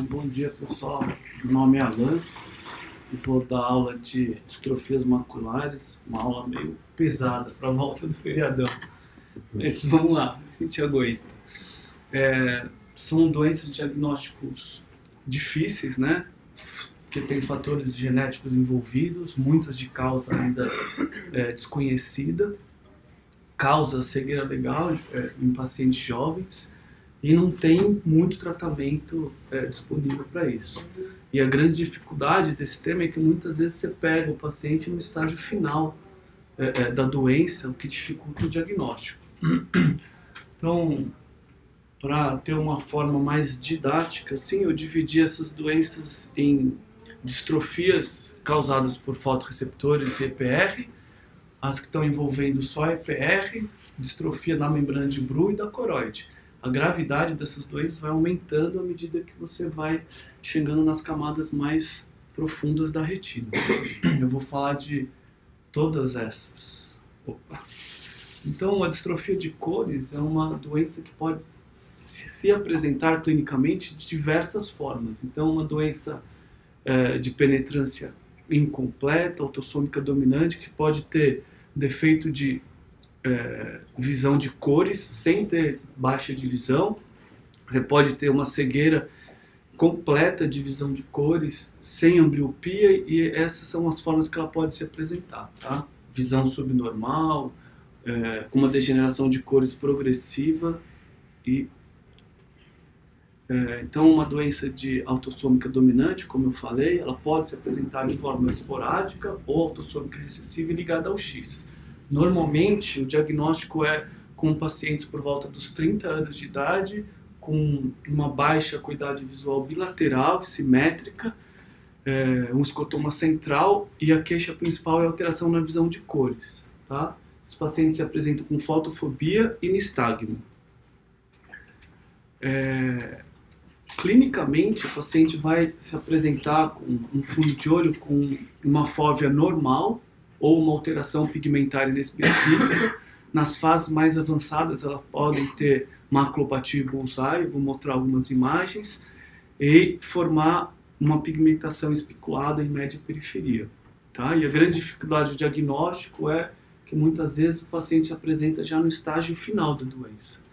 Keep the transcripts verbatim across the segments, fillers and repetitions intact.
Então, bom dia pessoal, meu nome é Alan e vou dar aula de distrofias maculares, uma aula meio pesada para a volta do feriadão. Mas vamos lá, se a gente aguenta. É, são doenças de diagnósticos difíceis, né? Porque tem fatores genéticos envolvidos, muitas de causa ainda é, desconhecida, causa cegueira legal é, em pacientes jovens, e não tem muito tratamento é, disponível para isso. E a grande dificuldade desse tema é que muitas vezes você pega o paciente no estágio final é, é, da doença, o que dificulta o diagnóstico. Então, para ter uma forma mais didática, assim, eu dividi essas doenças em distrofias causadas por fotorreceptores e E P R, as que estão envolvendo só E P R, distrofia da membrana de Bru e da coroide. A gravidade dessas doenças vai aumentando à medida que você vai chegando nas camadas mais profundas da retina. Eu vou falar de todas essas. Opa. Então, a distrofia de cores é uma doença que pode se apresentar clinicamente de diversas formas. Então, uma doença é, de penetrância incompleta, autossômica dominante, que pode ter defeito de É, visão de cores sem ter baixa de visão. Você pode ter uma cegueira completa de visão de cores sem ambliopia, e essas são as formas que ela pode se apresentar, tá? Visão subnormal, é, com uma degeneração de cores progressiva e é, então uma doença de autossômica dominante, como eu falei, ela pode se apresentar de forma esporádica ou autossômica recessiva e ligada ao X. Normalmente, o diagnóstico é com pacientes por volta dos trinta anos de idade, com uma baixa acuidade visual bilateral, simétrica, é, um escotoma central, e a queixa principal é alteração na visão de cores. Tá? Esses pacientes se apresentam com fotofobia e nistagmo. É, clinicamente, o paciente vai se apresentar com um fundo de olho com uma fóvea normal, ou uma alteração pigmentária inespecífica. Nas fases mais avançadas, elas podem ter maculopatia e bullseye, eu vou mostrar algumas imagens, e formar uma pigmentação especulada em média periferia. Tá? E a grande dificuldade do diagnóstico é que muitas vezes o paciente se apresenta já no estágio final da doença.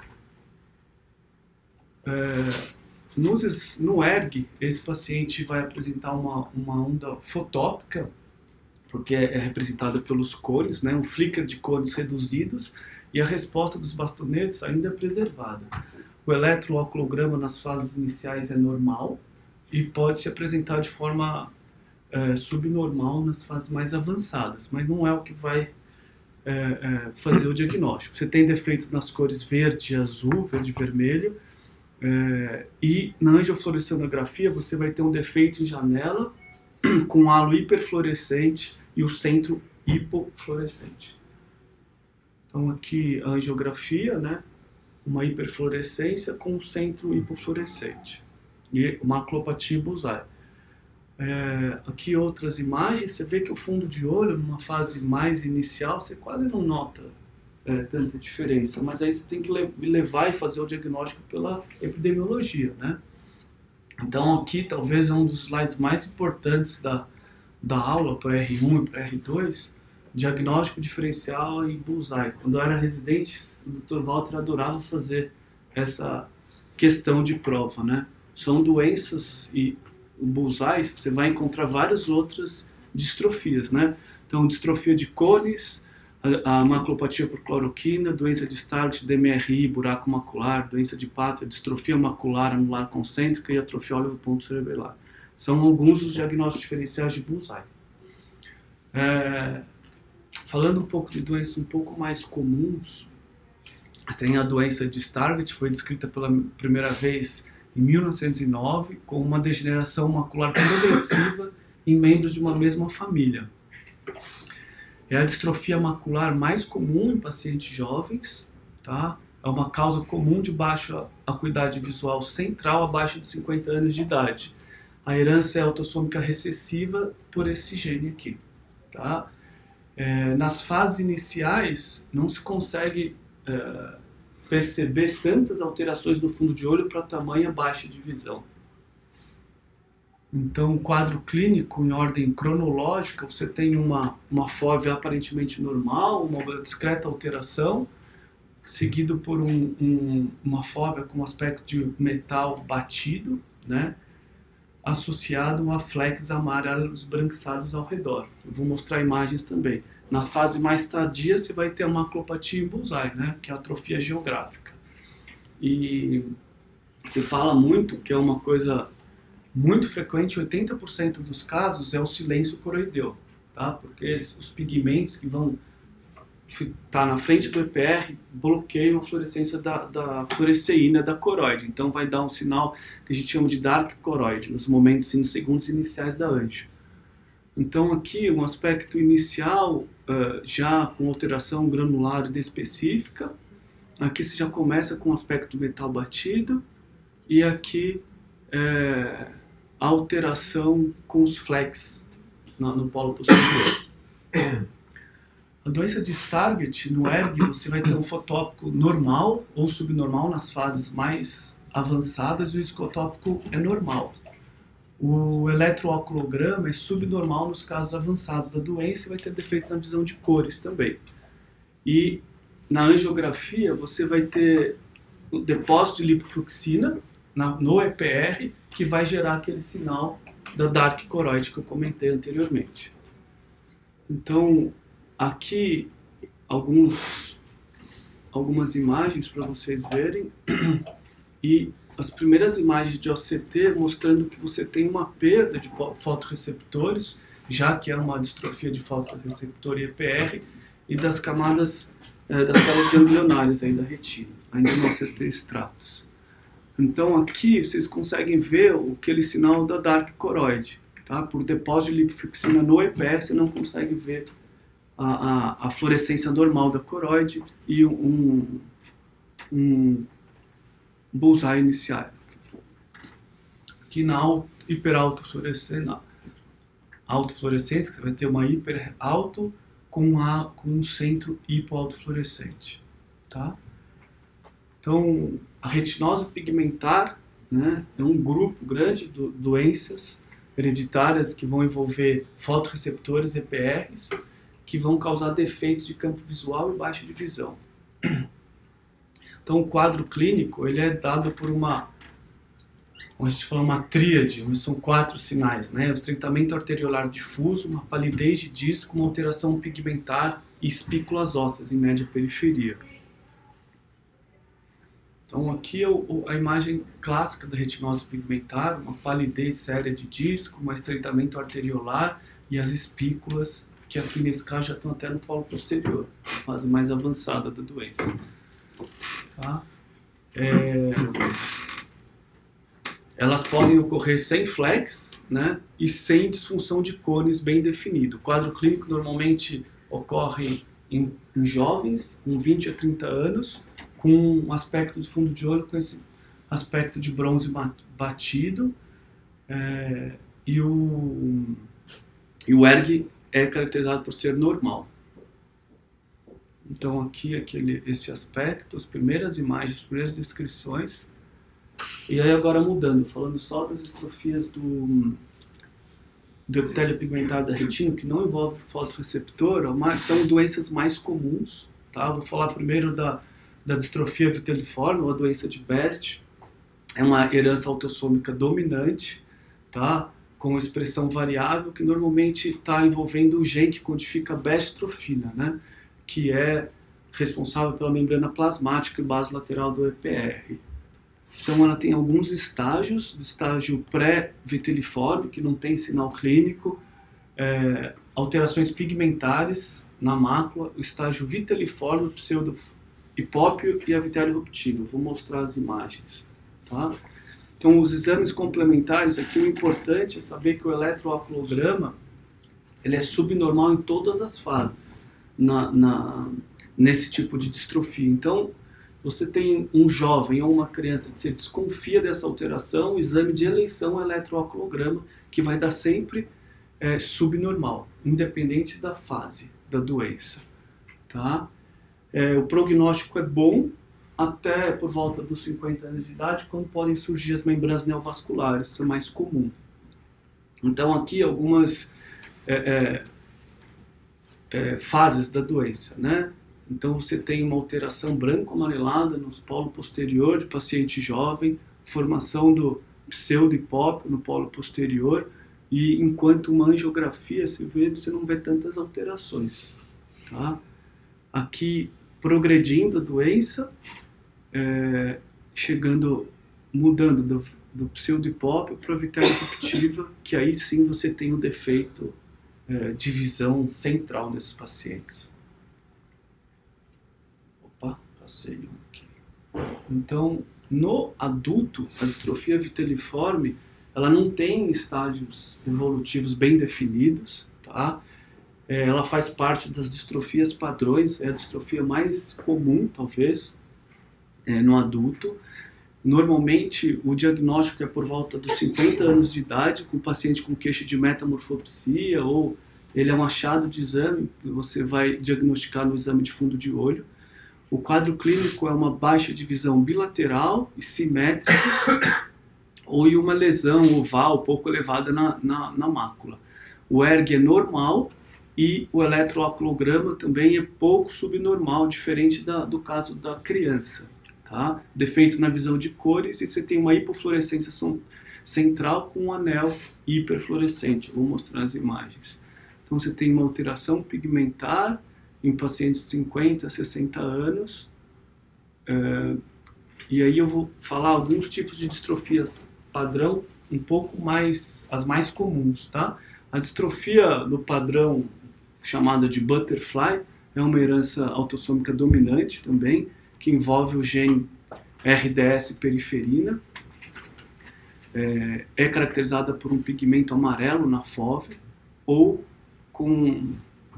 É, nos, no E R G, esse paciente vai apresentar uma, uma onda fotópica, porque é representada pelos cores, né, um flicker de cores reduzidos, e a resposta dos bastonetes ainda é preservada. O eletrooculograma nas fases iniciais é normal e pode se apresentar de forma é, subnormal nas fases mais avançadas, mas não é o que vai é, é, fazer o diagnóstico. Você tem defeitos nas cores verde, azul, verde e vermelho, é, e na angiofluorescionografia você vai ter um defeito em janela com halo hiperfluorescente e o centro hipofluorescente. Então aqui a angiografia, né, uma hiperfluorescência com o centro hipofluorescente e maculopatia bullseye. É, aqui outras imagens, você vê que o fundo de olho, numa fase mais inicial, você quase não nota é, tanta diferença, mas aí você tem que levar e fazer o diagnóstico pela epidemiologia, né? Então aqui talvez é um dos slides mais importantes da, da aula para R um e para R dois, diagnóstico diferencial e bullseye. Quando eu era residente, o doutor Walter adorava fazer essa questão de prova, né? São doenças, e o bullseye você vai encontrar várias outras distrofias, né? Então distrofia de cores, a, a maculopatia por cloroquina, doença de Stargardt, D M R I, buraco macular, doença de Pato, distrofia macular anular concêntrica e atrofia olivo-ponto cerebelar. São alguns dos diagnósticos diferenciais de bullseye. É, falando um pouco de doenças um pouco mais comuns, tem a doença de Stargardt, foi descrita pela primeira vez em mil novecentos e nove, com uma degeneração macular progressiva em membros de uma mesma família. É a distrofia macular mais comum em pacientes jovens, tá? É uma causa comum de baixa acuidade visual central abaixo de cinquenta anos de idade. A herança é autossômica recessiva por esse gene aqui, tá? É, nas fases iniciais não se consegue é, perceber tantas alterações do fundo de olho para tamanha baixa de visão. Então, quadro clínico em ordem cronológica, você tem uma, uma F O V aparentemente normal, uma discreta alteração, seguido por um, um, uma F O V com aspecto de metal batido, né, associado a flecks amarelos branquiçados ao redor. Eu vou mostrar imagens também. Na fase mais tardia, você vai ter a maculopatia em bullseye, né, que é a atrofia geográfica. E se fala muito que é uma coisa muito frequente, oitenta por cento dos casos é o silêncio coroideu, tá? Porque os pigmentos que vão estar na frente do E P R bloqueiam a fluorescência da, da fluoresceína da coroide. Então vai dar um sinal que a gente chama de dark coroide, nos momentos, nos segundos iniciais da anjo. Então aqui um aspecto inicial, uh, já com alteração granular inespecífica. Aqui você já começa com o aspecto do metal batido, e aqui é, a alteração com os flecks no, no polo posterior. A doença de Stargardt, no E R G, você vai ter um fotópico normal ou subnormal nas fases mais avançadas, e o escotópico é normal. O eletrooculograma é subnormal nos casos avançados da doença e vai ter defeito na visão de cores também. E na angiografia você vai ter um depósito de lipofluxina na, no E P R, que vai gerar aquele sinal da dark coroide que eu comentei anteriormente. Então, aqui alguns, algumas imagens para vocês verem, e as primeiras imagens de O C T mostrando que você tem uma perda de fotorreceptores, já que é uma distrofia de fotorreceptor e E P R, e das camadas é, das células ganglionárias aí da retina, ainda no O C T stratus. Então aqui vocês conseguem ver aquele sinal da dark coroide, tá? Por depósito de lipofluxina no E P R você não consegue ver a, a, a fluorescência normal da coroide e um, um bullseye inicial. Aqui na hiperaltofluorescência, autofluorescência, você vai ter uma hiper alto com, a, com um centro hipoautofluorescente, tá? Então, a retinose pigmentar, né, é um grupo grande de doenças hereditárias que vão envolver fotorreceptores E P Rs, que vão causar defeitos de campo visual e baixa de visão. Então, o quadro clínico ele é dado por uma, a gente fala uma tríade, são quatro sinais, né? O estreitamento arteriolar difuso, uma palidez de disco, uma alteração pigmentar e espículas ósseas em média periferia. Então aqui é a imagem clássica da retinose pigmentar, uma palidez séria de disco, um estreitamento arteriolar e as espículas, que aqui nesse caso já estão até no polo posterior, a fase mais avançada da doença. Tá? É... Elas podem ocorrer sem flex, né, e sem disfunção de cones bem definido. O quadro clínico normalmente ocorre em, em jovens, com vinte a trinta anos, com um aspecto de fundo de olho com esse aspecto de bronze batido, é, e, o, e o E R G é caracterizado por ser normal. Então aqui aquele, esse aspecto, as primeiras imagens, as primeiras descrições, e aí agora mudando, falando só das distrofias do, do epitélio pigmentado da retina, que não envolve fotorreceptor, mas são doenças mais comuns, tá? Vou falar primeiro da da distrofia viteliforme, ou a doença de Best. É uma herança autossômica dominante, tá? Com expressão variável, que normalmente está envolvendo o gene que codifica bestrofina, né? Que é responsável pela membrana plasmática e base lateral do E P R. Então ela tem alguns estágios, o estágio pré-viteliforme, que não tem sinal clínico, é, alterações pigmentares na mácula, o estágio viteliforme, pseudo hipópio e a vitélio ruptino. Vou mostrar as imagens, tá? Então, os exames complementares, aqui o importante é saber que o eletrooculograma ele é subnormal em todas as fases na, na, nesse tipo de distrofia. Então, você tem um jovem ou uma criança que você desconfia dessa alteração, o exame de eleição é eletrooculograma, que vai dar sempre é, subnormal, independente da fase da doença, tá? É, o prognóstico é bom até por volta dos cinquenta anos de idade, quando podem surgir as membranas neovasculares, isso é mais comum. Então aqui algumas é, é, é, fases da doença, né? Então você tem uma alteração branco-amarelada no polo posterior de paciente jovem, formação do pseudo-hipópio no polo posterior, e enquanto uma angiografia você vê, você não vê tantas alterações, tá? Aqui progredindo a doença, é, chegando, mudando do, do pseudo-hipópio para a vitéria eruptiva, que aí sim você tem o defeito é, de visão central nesses pacientes. Opa, passei um aqui. Então, no adulto, a distrofia viteliforme, ela não tem estágios evolutivos bem definidos, tá? É, ela faz parte das distrofias padrões, é a distrofia mais comum, talvez, é, no adulto. Normalmente, o diagnóstico é por volta dos cinquenta anos de idade, com o paciente com queixa de metamorfopsia, ou ele é um achado de exame, que você vai diagnosticar no exame de fundo de olho. O quadro clínico é uma baixa de visão bilateral e simétrica, ou uma lesão oval pouco elevada na, na, na mácula. O E R G é normal e o eletroaculograma também é pouco subnormal, diferente da, do caso da criança. Tá? Defeito na visão de cores, e você tem uma hipofluorescência central com um anel hiperfluorescente. Vou mostrar as imagens. Então você tem uma alteração pigmentar em pacientes de cinquenta, sessenta anos. Uh, e aí eu vou falar alguns tipos de distrofias padrão, um pouco mais, as mais comuns, tá? A distrofia no padrão, chamada de butterfly, é uma herança autossômica dominante também, que envolve o gene R D S periferina. É, é caracterizada por um pigmento amarelo na fóvea, ou com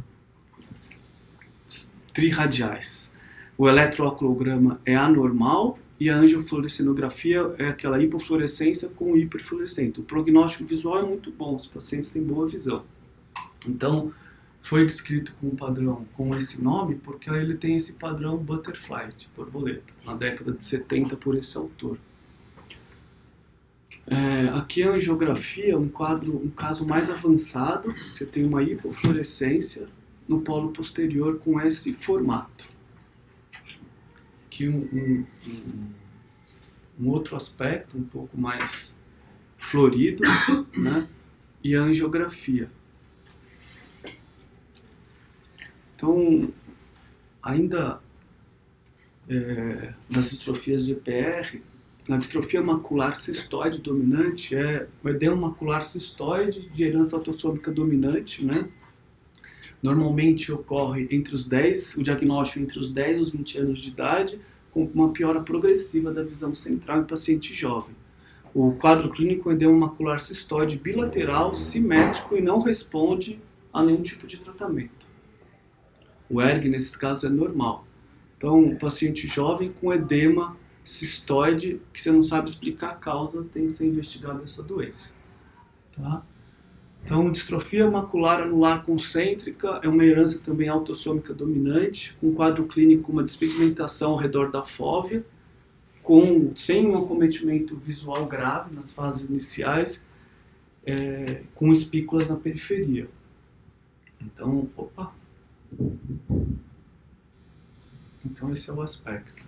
trirradiais. O eletroaculograma é anormal, e a angiofluorescinografia é aquela hipofluorescência com hiperfluorescente. O prognóstico visual é muito bom, os pacientes têm boa visão. Então, foi descrito com um padrão com esse nome porque ele tem esse padrão butterfly, de borboleta, na década de setenta por esse autor. É, aqui a angiografia, um quadro, um caso mais avançado, você tem uma hipofluorescência no polo posterior com esse formato. Aqui um, um, um, um outro aspecto um pouco mais florido, né? E a angiografia. Então, ainda é, nas distrofias de E P R, a distrofia macular cistoide dominante é o edema macular cistoide de herança autossômica dominante, né? Normalmente ocorre entre os dez, o diagnóstico entre os dez e os vinte anos de idade, com uma piora progressiva da visão central em paciente jovem. O quadro clínico é edema macular cistoide bilateral, simétrico e não responde a nenhum tipo de tratamento. O E R G, nesses casos, é normal. Então, o paciente jovem com edema cistoide, que você não sabe explicar a causa, tem que ser investigado essa doença. Tá? Então, distrofia macular anular concêntrica é uma herança também autossômica dominante, com quadro clínico, uma despigmentação ao redor da fóvea, com, sem um acometimento visual grave nas fases iniciais, é, com espículas na periferia. Então, opa! Então, esse é o aspecto.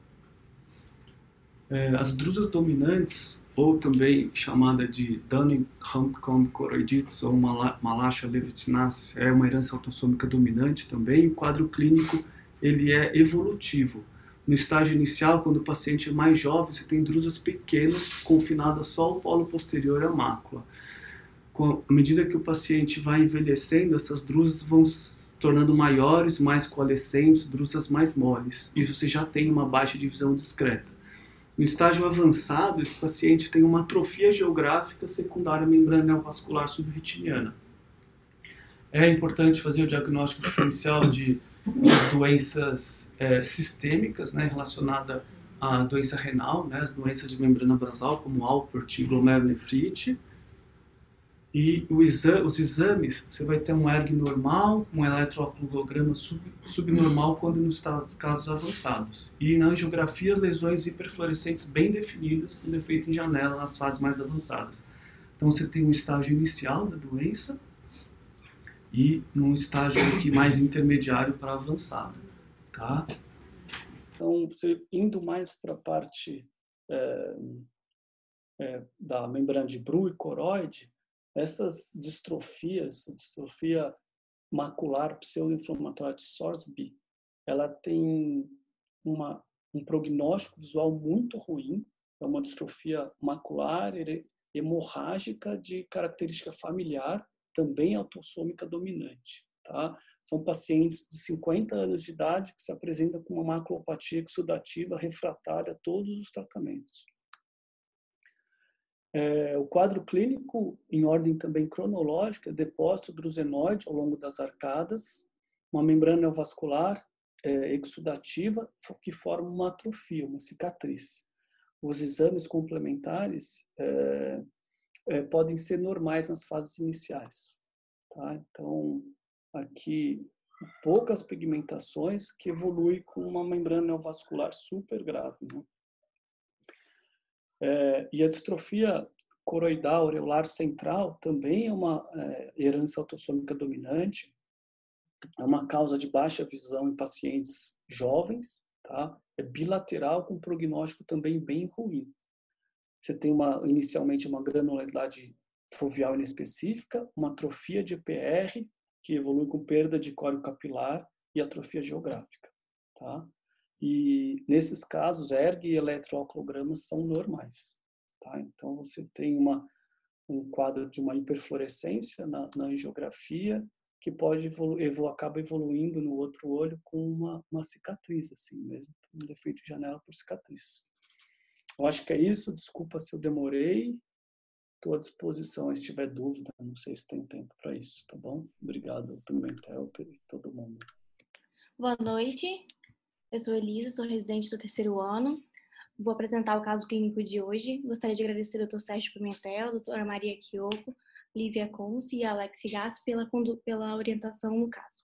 É, as drusas dominantes, ou também chamada de Dunning-Huntington choroiditis ou Malacha levitinacea, é uma herança autossômica dominante também. O quadro clínico ele é evolutivo. No estágio inicial, quando o paciente é mais jovem, você tem drusas pequenas confinadas só ao polo posterior à mácula. À medida que o paciente vai envelhecendo, essas drusas vão se tornando maiores, mais coalescentes, drusas mais moles. E você já tem uma baixa de visão discreta. No estágio avançado, esse paciente tem uma atrofia geográfica secundária membrana neovascular subretiniana. É importante fazer o diagnóstico diferencial de doenças é, sistêmicas, né, relacionadas à doença renal, né, as doenças de membrana basal, como Alport e glomerulonefrite. E o exa os exames, você vai ter um E R G normal, um eletroaculograma sub subnormal quando nos casos avançados. E na angiografia, lesões hiperfluorescentes bem definidas, com defeito em janela nas fases mais avançadas. Então você tem um estágio inicial da doença e um estágio aqui mais intermediário para avançado, tá? Então, você indo mais para a parte é, é, da membrana de Bru e coroide, essas distrofias, a distrofia macular pseudo-inflamatória de Sorsby, ela tem uma, um prognóstico visual muito ruim, é uma distrofia macular hemorrágica de característica familiar, também autossômica dominante. Tá? São pacientes de cinquenta anos de idade que se apresentam com uma maculopatia exudativa refratária a todos os tratamentos. É, o quadro clínico, em ordem também cronológica, é depósito drusenoide ao longo das arcadas, uma membrana neovascular é, exudativa que forma uma atrofia, uma cicatriz. Os exames complementares é, é, podem ser normais nas fases iniciais. Tá? Então, aqui, poucas pigmentações que evoluem com uma membrana neovascular super grave. Né? É, e a distrofia coroidal aureolar central também é uma é, herança autossômica dominante, é uma causa de baixa visão em pacientes jovens, tá? É bilateral com prognóstico também bem ruim. Você tem uma, inicialmente uma granularidade foveal inespecífica, uma atrofia de E P R, que evolui com perda de córeo capilar e atrofia geográfica. Tá? E nesses casos, erg e eletrooclogramas são normais. Tá? Então, você tem uma, um quadro de uma hiperfluorescência na, na angiografia, que pode evolu evolu acaba evoluindo no outro olho com uma, uma cicatriz, assim mesmo, um defeito de janela por cicatriz. Eu acho que é isso, desculpa se eu demorei, estou à disposição se tiver dúvida, não sei se tem tempo para isso, tá bom? Obrigado, Pimentel e todo mundo. Boa noite, eu sou Elisa, sou residente do terceiro ano, vou apresentar o caso clínico de hoje. Gostaria de agradecer ao doutor Sérgio Pimentel, a doutora Maria Chioco, Lívia Conce e Alex Gass pela, pela orientação no caso.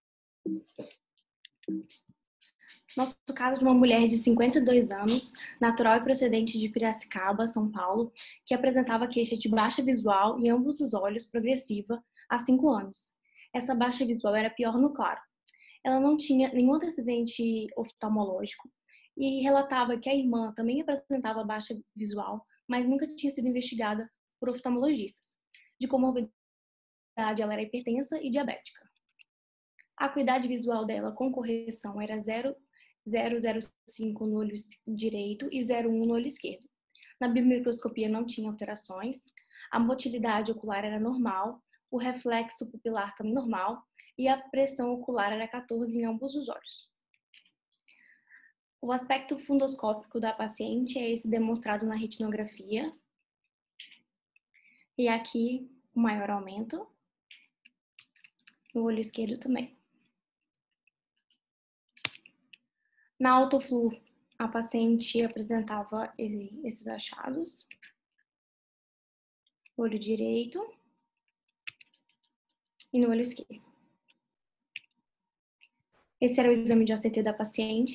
Nosso caso é de uma mulher de cinquenta e dois anos, natural e procedente de Piracicaba, São Paulo, que apresentava queixa de baixa visual em ambos os olhos progressiva há cinco anos. Essa baixa visual era pior no claro. Ela não tinha nenhum antecedente oftalmológico e relatava que a irmã também apresentava baixa visual, mas nunca tinha sido investigada por oftalmologistas. De comorbidade, ela era hipertensa e diabética. A acuidade visual dela com correção era zero vírgula zero zero cinco no olho direito e zero vírgula um no olho esquerdo. Na biomicroscopia não tinha alterações, a motilidade ocular era normal, o reflexo pupilar também normal e a pressão ocular era quatorze em ambos os olhos. O aspecto fundoscópico da paciente é esse demonstrado na retinografia. E aqui o maior aumento, no olho esquerdo também. Na autoflu, a paciente apresentava esses achados. Olho direito e no olho esquerdo. Esse era o exame de A C T da paciente.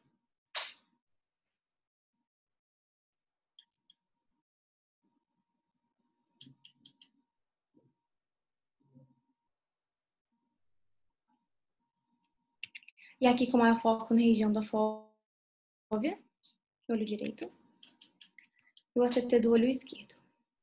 E aqui com maior foco na região da fóvea, olho direito, e o A C T do olho esquerdo.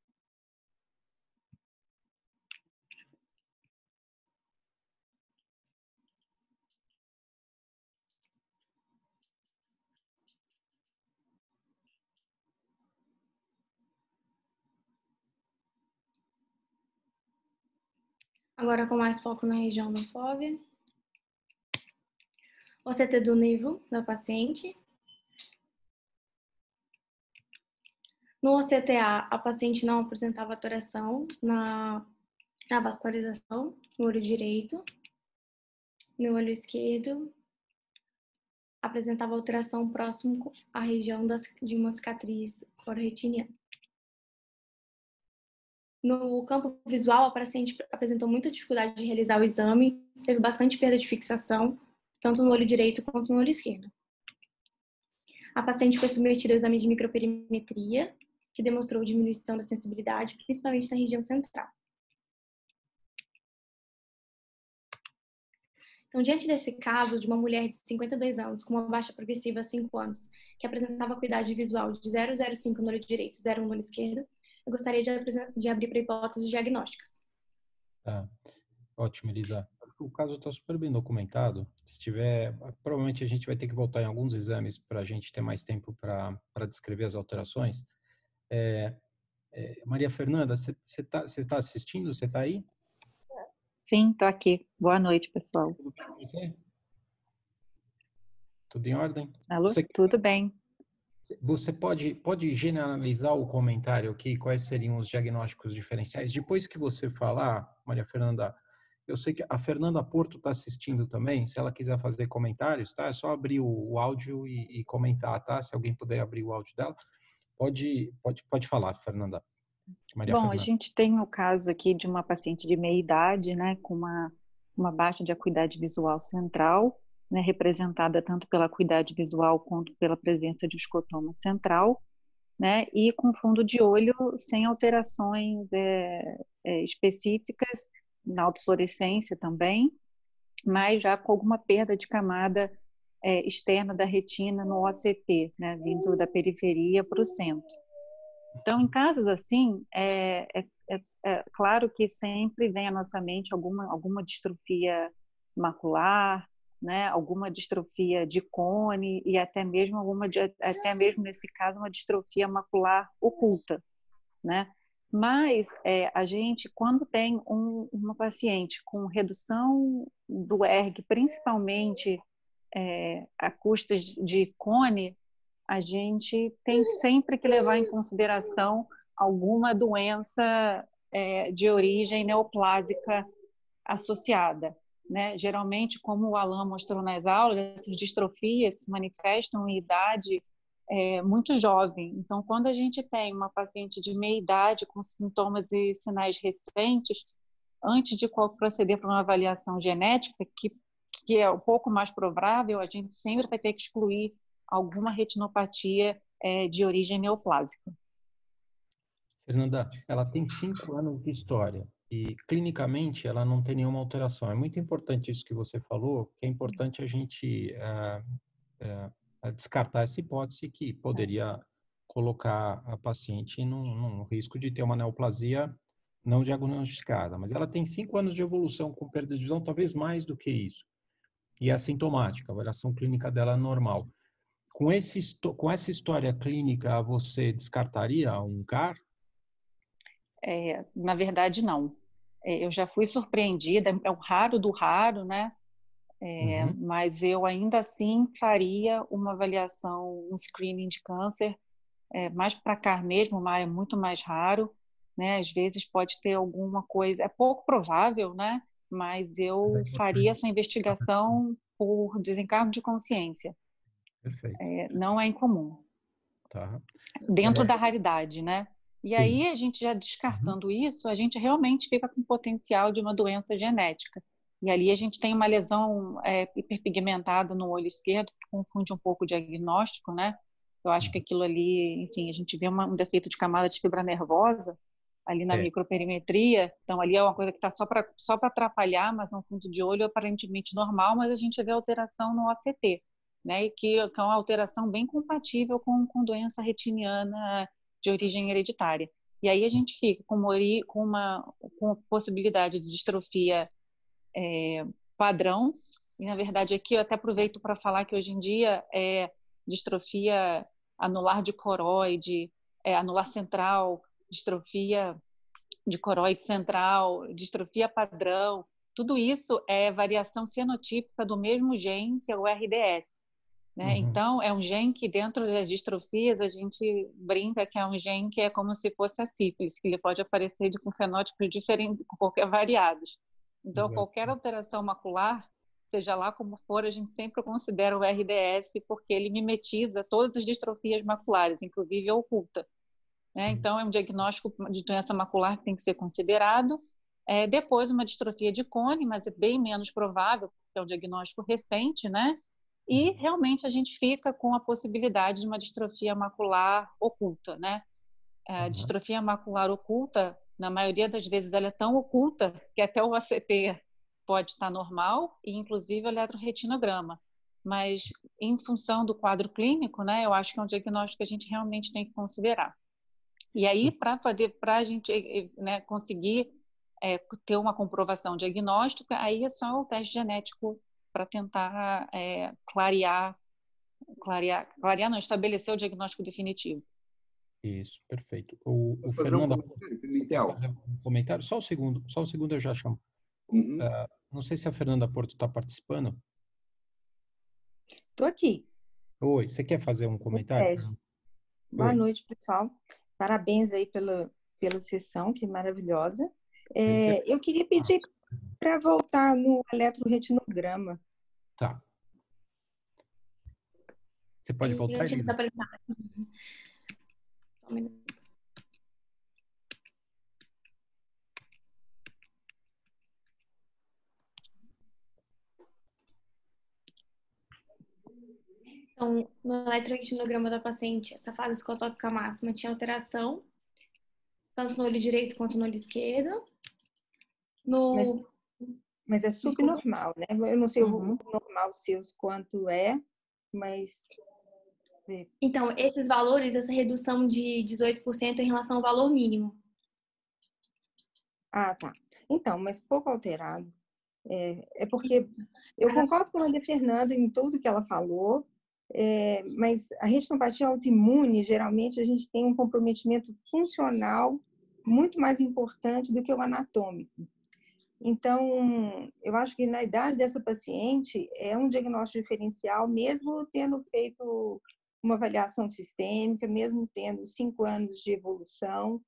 Agora com mais foco na região da fóvea. O A C T do nível da paciente. No O C T A, a paciente não apresentava alteração na, na vascularização no olho direito. No olho esquerdo, apresentava alteração próximo à região das, de uma cicatriz cororetiniana. No campo visual, a paciente apresentou muita dificuldade de realizar o exame, teve bastante perda de fixação, tanto no olho direito quanto no olho esquerdo. A paciente foi submetida ao exame de microperimetria que demonstrou diminuição da sensibilidade, principalmente na região central. Então, diante desse caso de uma mulher de cinquenta e dois anos com uma baixa progressiva há cinco anos, que apresentava acuidade visual de zero vírgula zero cinco no olho direito e zero vírgula um no olho esquerdo, eu gostaria de, de abrir para hipóteses diagnósticas. Tá. Ótimo, Elisa. O caso está super bem documentado. Se tiver, provavelmente a gente vai ter que voltar em alguns exames para a gente ter mais tempo para descrever as alterações. É, é, Maria Fernanda, você está você tá assistindo? Você está aí? Sim, estou aqui. Boa noite, pessoal. Tudo bem com você? Tudo em ordem? Alô? Você, Tudo bem. você pode, pode generalizar o comentário aqui? Quais seriam os diagnósticos diferenciais? Depois que você falar, Maria Fernanda, eu sei que a Fernanda Porto está assistindo também. Se ela quiser fazer comentários, tá? É só abrir o, o áudio e, e comentar, tá? Se alguém puder abrir o áudio dela, pode, pode, pode falar, Fernanda. Maria Bom, Fernanda. A gente tem o caso aqui de uma paciente de meia idade, né, com uma, uma baixa de acuidade visual central, né, representada tanto pela acuidade visual quanto pela presença de escotoma central, né, e com fundo de olho sem alterações é, é, específicas na autofluorescência também, mas já com alguma perda de camada é, externa da retina no O C T, né, vindo da periferia para o centro. Então, em casos assim, é, é, é, é claro que sempre vem à nossa mente alguma, alguma distrofia macular, né, alguma distrofia de cone e até mesmo alguma, até mesmo nesse caso uma distrofia macular oculta, né? Mas é, a gente, quando tem um, uma paciente com redução do erg, principalmente é, a custas de cone, a gente tem sempre que levar em consideração alguma doença é, de origem neoplásica associada, né? Geralmente, como o Alan mostrou nas aulas, essas distrofias se manifestam em idade é, muito jovem. Então, quando a gente tem uma paciente de meia idade com sintomas e sinais recentes, antes de proceder para uma avaliação genética, que, que é um pouco mais provável, a gente sempre vai ter que excluir alguma retinopatia é, de origem neoplásica. Fernanda, ela tem cinco anos de história e clinicamente ela não tem nenhuma alteração. É muito importante isso que você falou, que é importante a gente é, é, descartar essa hipótese que poderia colocar a paciente num, num risco de ter uma neoplasia não diagnosticada. Mas ela tem cinco anos de evolução com perda de visão, talvez mais do que isso. E é assintomática, a avaliação clínica dela é normal. Com, esse, com essa história clínica, você descartaria um C A R? É, na verdade, não. É, eu já fui surpreendida, é o raro do raro, né? É, uhum. Mas eu ainda assim faria uma avaliação, um screening de câncer, é, mais para C A R mesmo, mas é muito mais raro, né? Às vezes pode ter alguma coisa, é pouco provável, né? Mas eu mas é faria essa investigação por desencargo de consciência. Perfeito. É, não é incomum. Tá. Dentro é... da raridade, né? E Sim. aí, a gente já descartando uhum. isso, a gente realmente fica com potencial de uma doença genética. E ali a gente tem uma lesão é, hiperpigmentada no olho esquerdo, que confunde um pouco o diagnóstico, né? Eu acho uhum. que aquilo ali, enfim, a gente vê uma, um defeito de camada de fibra nervosa ali na é. microperimetria, então ali é uma coisa que está só para só para atrapalhar, mas é um fundo de olho aparentemente normal, mas a gente vê alteração no O C T, né? E que, que é uma alteração bem compatível com, com doença retiniana de origem hereditária. E aí a gente fica com uma, com uma com possibilidade de distrofia é, padrão, e na verdade aqui eu até aproveito para falar que hoje em dia é distrofia anular de coroide, é, anular central, distrofia de coroide central, distrofia padrão, tudo isso é variação fenotípica do mesmo gene que é o R D S. Né? Uhum. Então, é um gene que dentro das distrofias a gente brinca que é um gene que é como se fosse a sífilis, que ele pode aparecer de, com fenótipos diferentes, com qualquer variados. Então, Exato. Qualquer alteração macular, seja lá como for, a gente sempre considera o R D S porque ele mimetiza todas as distrofias maculares, inclusive a oculta. Né? Então, é um diagnóstico de doença macular que tem que ser considerado. É, depois, uma distrofia de cone, mas é bem menos provável, porque é um diagnóstico recente, né? E realmente a gente fica com a possibilidade de uma distrofia macular oculta, né? A Uhum. distrofia macular oculta, na maioria das vezes, ela é tão oculta que até o A C T pode estar normal e, inclusive, eletroretinograma. Mas, em função do quadro clínico, né, eu acho que é um diagnóstico que a gente realmente tem que considerar. E aí, para poder, para a gente, né, conseguir é, ter uma comprovação diagnóstica, aí é só o teste genético para tentar é, clarear, clarear, clarear não, estabelecer o diagnóstico definitivo. Isso, perfeito. O, o Posso fazer um Fernando comentário, quer Pimentel? fazer um comentário? Só um segundo, só um segundo eu já chamo. Uhum. Uh, não sei se a Fernanda Porto está participando. Estou aqui. Oi, você quer fazer um comentário? É. Boa Oi. noite, pessoal. Parabéns aí pela, pela sessão, que maravilhosa. É, eu queria pedir para voltar no eletroretinograma. Tá. Você pode voltar, Elisa? Só um minuto. Então, no eletroretinograma da paciente, essa fase escotópica máxima tinha alteração, tanto no olho direito quanto no olho esquerdo. No... Mas, mas é subnormal, né? Eu não sei uhum. o normal seus quanto é, mas... Então, esses valores, essa redução de dezoito por cento em relação ao valor mínimo. Ah, tá. Então, mas pouco alterado. É, é porque eu concordo com a Maria Fernanda em tudo que ela falou, é, mas a retinopatia autoimune, geralmente, a gente tem um comprometimento funcional muito mais importante do que o anatômico. Então, eu acho que na idade dessa paciente é um diagnóstico diferencial, mesmo tendo feito uma avaliação sistêmica, mesmo tendo cinco anos de evolução,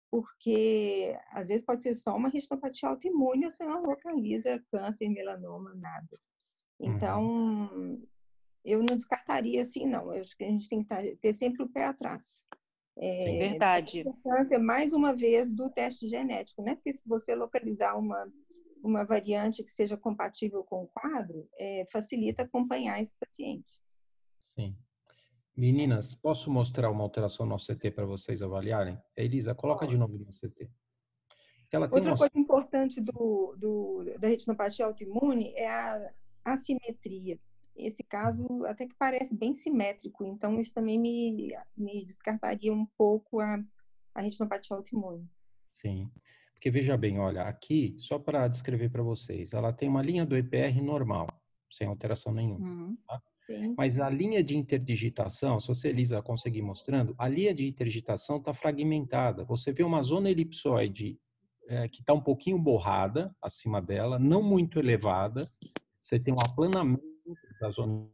porque às vezes pode ser só uma retinopatia autoimune, ou você não localiza câncer, melanoma, nada. Então, uhum. eu não descartaria assim, não. Eu acho que a gente tem que ter sempre o pé atrás. É, Verdade. A importância, mais uma vez, do teste genético, né? Porque se você localizar uma, uma variante que seja compatível com o quadro, é, facilita acompanhar esse paciente. Sim. Meninas, posso mostrar uma alteração no C T para vocês avaliarem? Elisa, coloca de novo no C T. Ela tem Outra uma... coisa importante do, do, da retinopatia autoimune é a assimetria. Esse caso até que parece bem simétrico, então isso também me, me descartaria um pouco a, a retinopatia autoimune. Sim, porque veja bem, olha, aqui, só para descrever para vocês, ela tem uma linha do E P R normal, sem alteração nenhuma. Uhum. Tá? Sim. Mas a linha de interdigitação, se você, Elisa, conseguir mostrando, a linha de interdigitação está fragmentada. Você vê uma zona elipsoide é, que está um pouquinho borrada acima dela, não muito elevada. Você tem um aplanamento da zona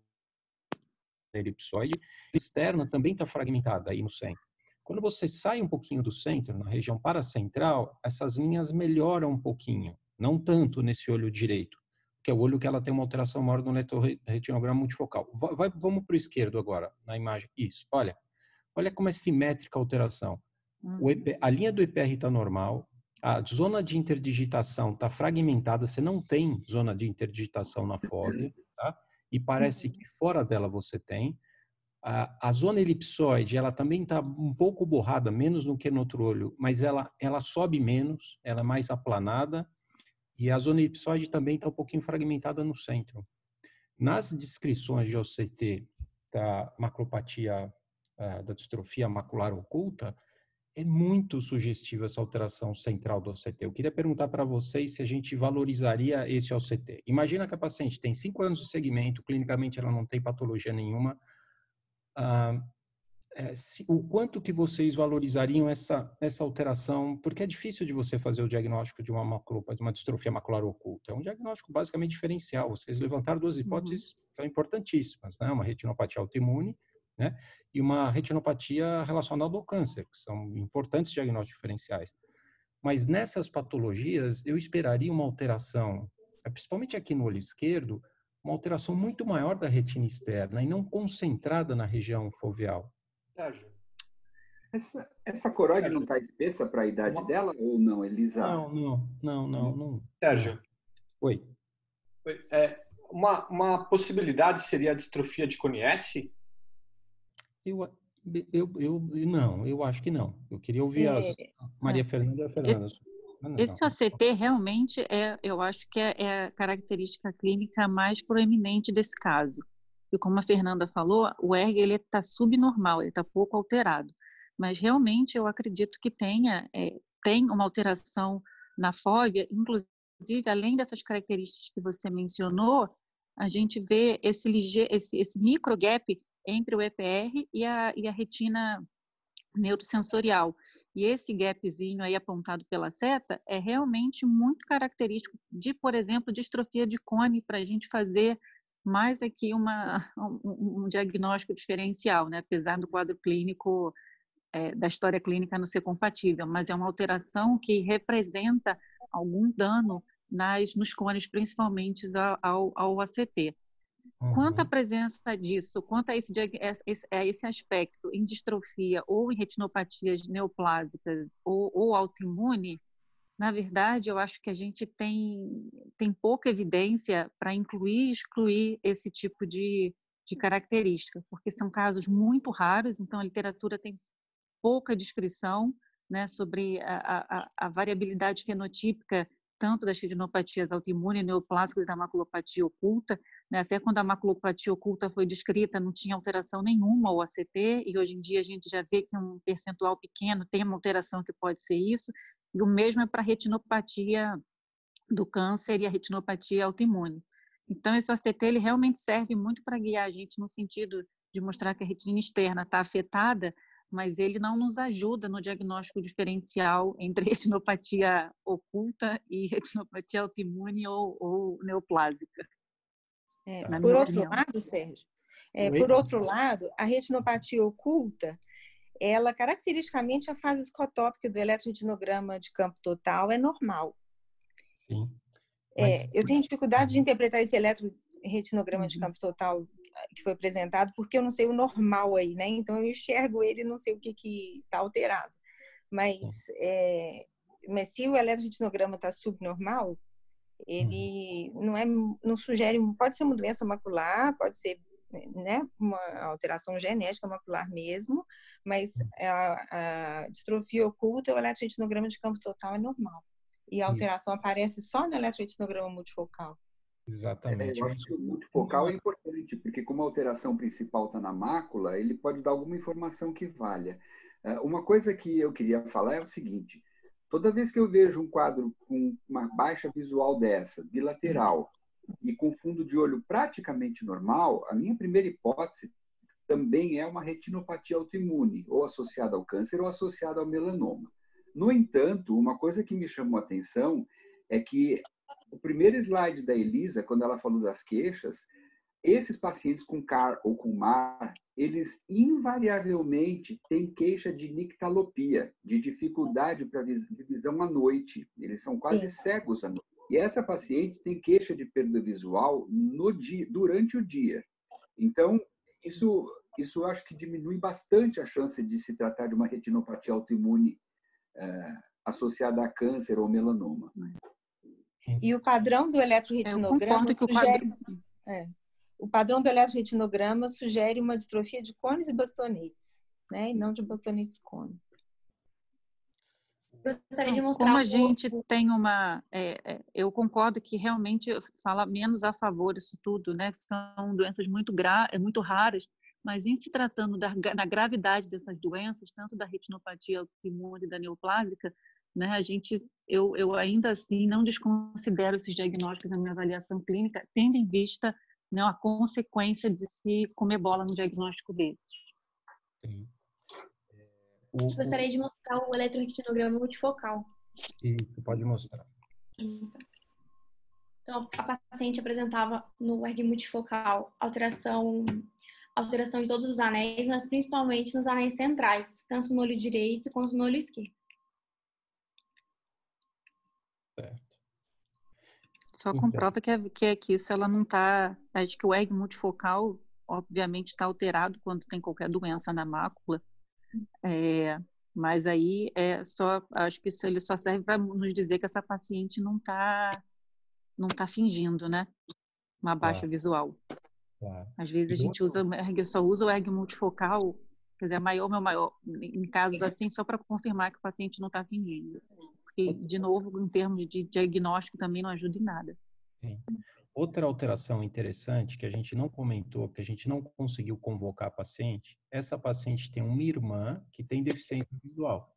elipsoide. A externa também está fragmentada aí no centro. Quando você sai um pouquinho do centro, na região paracentral, essas linhas melhoram um pouquinho. Não tanto nesse olho direito, que é o olho que ela tem uma alteração maior no eletroretinograma multifocal. Vai, vai, vamos para o esquerdo agora, na imagem. Isso, olha. Olha como é simétrica a alteração. Uhum. O E P, a linha do E P R está normal, a zona de interdigitação está fragmentada, você não tem zona de interdigitação na fóvea, tá? E parece que fora dela você tem. A, a zona elipsoide, ela também está um pouco borrada, menos do que no outro olho, mas ela, ela sobe menos, ela é mais aplanada, e a zona elipsoide também está um pouquinho fragmentada no centro. Nas descrições de O C T da maculopatia, da distrofia macular oculta, é muito sugestiva essa alteração central do O C T. Eu queria perguntar para vocês se a gente valorizaria esse O C T. Imagina que a paciente tem cinco anos de segmento, clinicamente ela não tem patologia nenhuma. Ah, é, se, o quanto que vocês valorizariam essa, essa alteração? Porque é difícil de você fazer o diagnóstico de uma maculopatia, de uma distrofia macular oculta. É um diagnóstico basicamente diferencial. Vocês levantaram duas hipóteses uhum. que são importantíssimas, né? Uma retinopatia autoimune, né? E uma retinopatia relacionada ao câncer, que são importantes diagnósticos diferenciais. Mas nessas patologias, eu esperaria uma alteração, principalmente aqui no olho esquerdo, uma alteração muito maior da retina externa e não concentrada na região foveal. Sérgio, essa, essa coroide Sérgio. não está espessa para a idade uma... dela ou não, Elisa? Não, não, não, não. não. Sérgio. Oi. É, uma, uma possibilidade seria a distrofia de Cone S? Eu, Eu, eu, não, eu acho que não. Eu queria ouvir as É, Maria É. Fernanda e a Fernanda. Esse, Não, não, esse não. O C T realmente é, eu acho que é, é a característica clínica mais proeminente desse caso. E como a Fernanda falou, o E R G ele está subnormal, ele está pouco alterado. Mas realmente eu acredito que tenha é, tem uma alteração na fóvea, inclusive além dessas características que você mencionou, a gente vê esse lige, esse, esse micro gap entre o E P R e a, e a retina neurosensorial. E esse gapzinho aí apontado pela seta é realmente muito característico de, por exemplo, distrofia de cone, para a gente fazer mais aqui uma, um, um diagnóstico diferencial, né? Apesar do quadro clínico, é, da história clínica não ser compatível, mas é uma alteração que representa algum dano nas, nos cones, principalmente ao, ao, ao A C T. Quanto à Uhum. presença disso, quanto a esse, esse, a esse aspecto em distrofia ou em retinopatias neoplásicas ou, ou autoimune, na verdade, eu acho que a gente tem, tem pouca evidência para incluir e excluir esse tipo de, de característica, porque são casos muito raros, então a literatura tem pouca descrição, né, sobre a, a, a variabilidade fenotípica tanto das retinopatias autoimunes, neoplásicas e da maculopatia oculta, né? Até quando a maculopatia oculta foi descrita, não tinha alteração nenhuma ao A C T, e hoje em dia a gente já vê que um percentual pequeno tem uma alteração que pode ser isso, e o mesmo é para a retinopatia do câncer e a retinopatia autoimune. Então, esse A C T ele realmente serve muito para guiar a gente no sentido de mostrar que a retina externa está afetada, mas ele não nos ajuda no diagnóstico diferencial entre retinopatia oculta e retinopatia autoimune ou, ou neoplásica, é, na por minha outro opinião. lado, Sérgio, é, Oi? por outro lado, a retinopatia oculta, ela, caracteristicamente, a fase escotópica do eletroretinograma de campo total é normal. Sim. É, Mas, eu tenho dificuldade de Uhum. interpretar esse eletroretinograma de Uhum. campo total que foi apresentado, porque eu não sei o normal aí, né? Então, eu enxergo ele e não sei o que está alterado. Mas, é, mas se o eletroretinograma está subnormal, ele Uhum. não, é, não sugere, pode ser uma doença macular, pode ser, né, uma alteração genética macular mesmo, mas a, a distrofia oculta, o eletroretinograma de campo total é normal. E a Isso. alteração aparece só no eletroretinograma multifocal. É, Exatamente. eu acho Mas que o multifocal é importante, porque como a alteração principal está na mácula, ele pode dar alguma informação que valha. Uma coisa que eu queria falar é o seguinte: toda vez que eu vejo um quadro com uma baixa visual dessa, bilateral, e com fundo de olho praticamente normal, a minha primeira hipótese também é uma retinopatia autoimune, ou associada ao câncer ou associada ao melanoma. No entanto, uma coisa que me chamou a atenção é que o primeiro slide da Elisa, quando ela falou das queixas, esses pacientes com C A R ou com M A R, eles invariavelmente têm queixa de nictalopia, de dificuldade para de visão à noite. Eles são quase Sim. cegos à noite. E essa paciente tem queixa de perda visual no dia, durante o dia. Então, isso, isso eu acho que diminui bastante a chance de se tratar de uma retinopatia autoimune é, associada a câncer ou melanoma. E o padrão do Eu eletroretinograma concordo que o sugere... quadro... É, o padrão do eletroretinograma sugere uma distrofia de cones e bastonetes, né? E não de bastonetes cone. Gostaria de mostrar Como a o- gente tem uma... É, é, eu concordo que realmente fala menos a favor disso tudo, né? São doenças muito, gra, muito raras, mas em se tratando da, da gravidade dessas doenças, tanto da retinopatia autoimune e da neoplásica, né, a gente, eu, eu ainda assim não desconsidero esses diagnósticos na minha avaliação clínica, tendo em vista, né, a consequência de se comer bola no diagnóstico desses. Sim. O, o, Gostaria de mostrar o eletroretinograma multifocal. isso, pode mostrar. Então, a paciente apresentava no E R G multifocal alteração, alteração de todos os anéis, mas principalmente nos anéis centrais, tanto no olho direito quanto no olho esquerdo. Certo. Só Então. comprova que, é, que, é, que isso ela não está... Acho que o E R G multifocal, obviamente, está alterado quando tem qualquer doença na mácula, é, mas aí é só, acho que isso ele só serve para nos dizer que essa paciente não está não tá fingindo, né? Uma baixa Claro. visual. Claro. Às vezes a E gente outro- usa, só usa o E R G multifocal Quer dizer, a maior, maior, em casos assim, só para confirmar que o paciente não está fingindo. Porque, de novo, em termos de diagnóstico, também não ajuda em nada. Sim. Outra alteração interessante que a gente não comentou, que a gente não conseguiu convocar a paciente, essa paciente tem uma irmã que tem deficiência visual.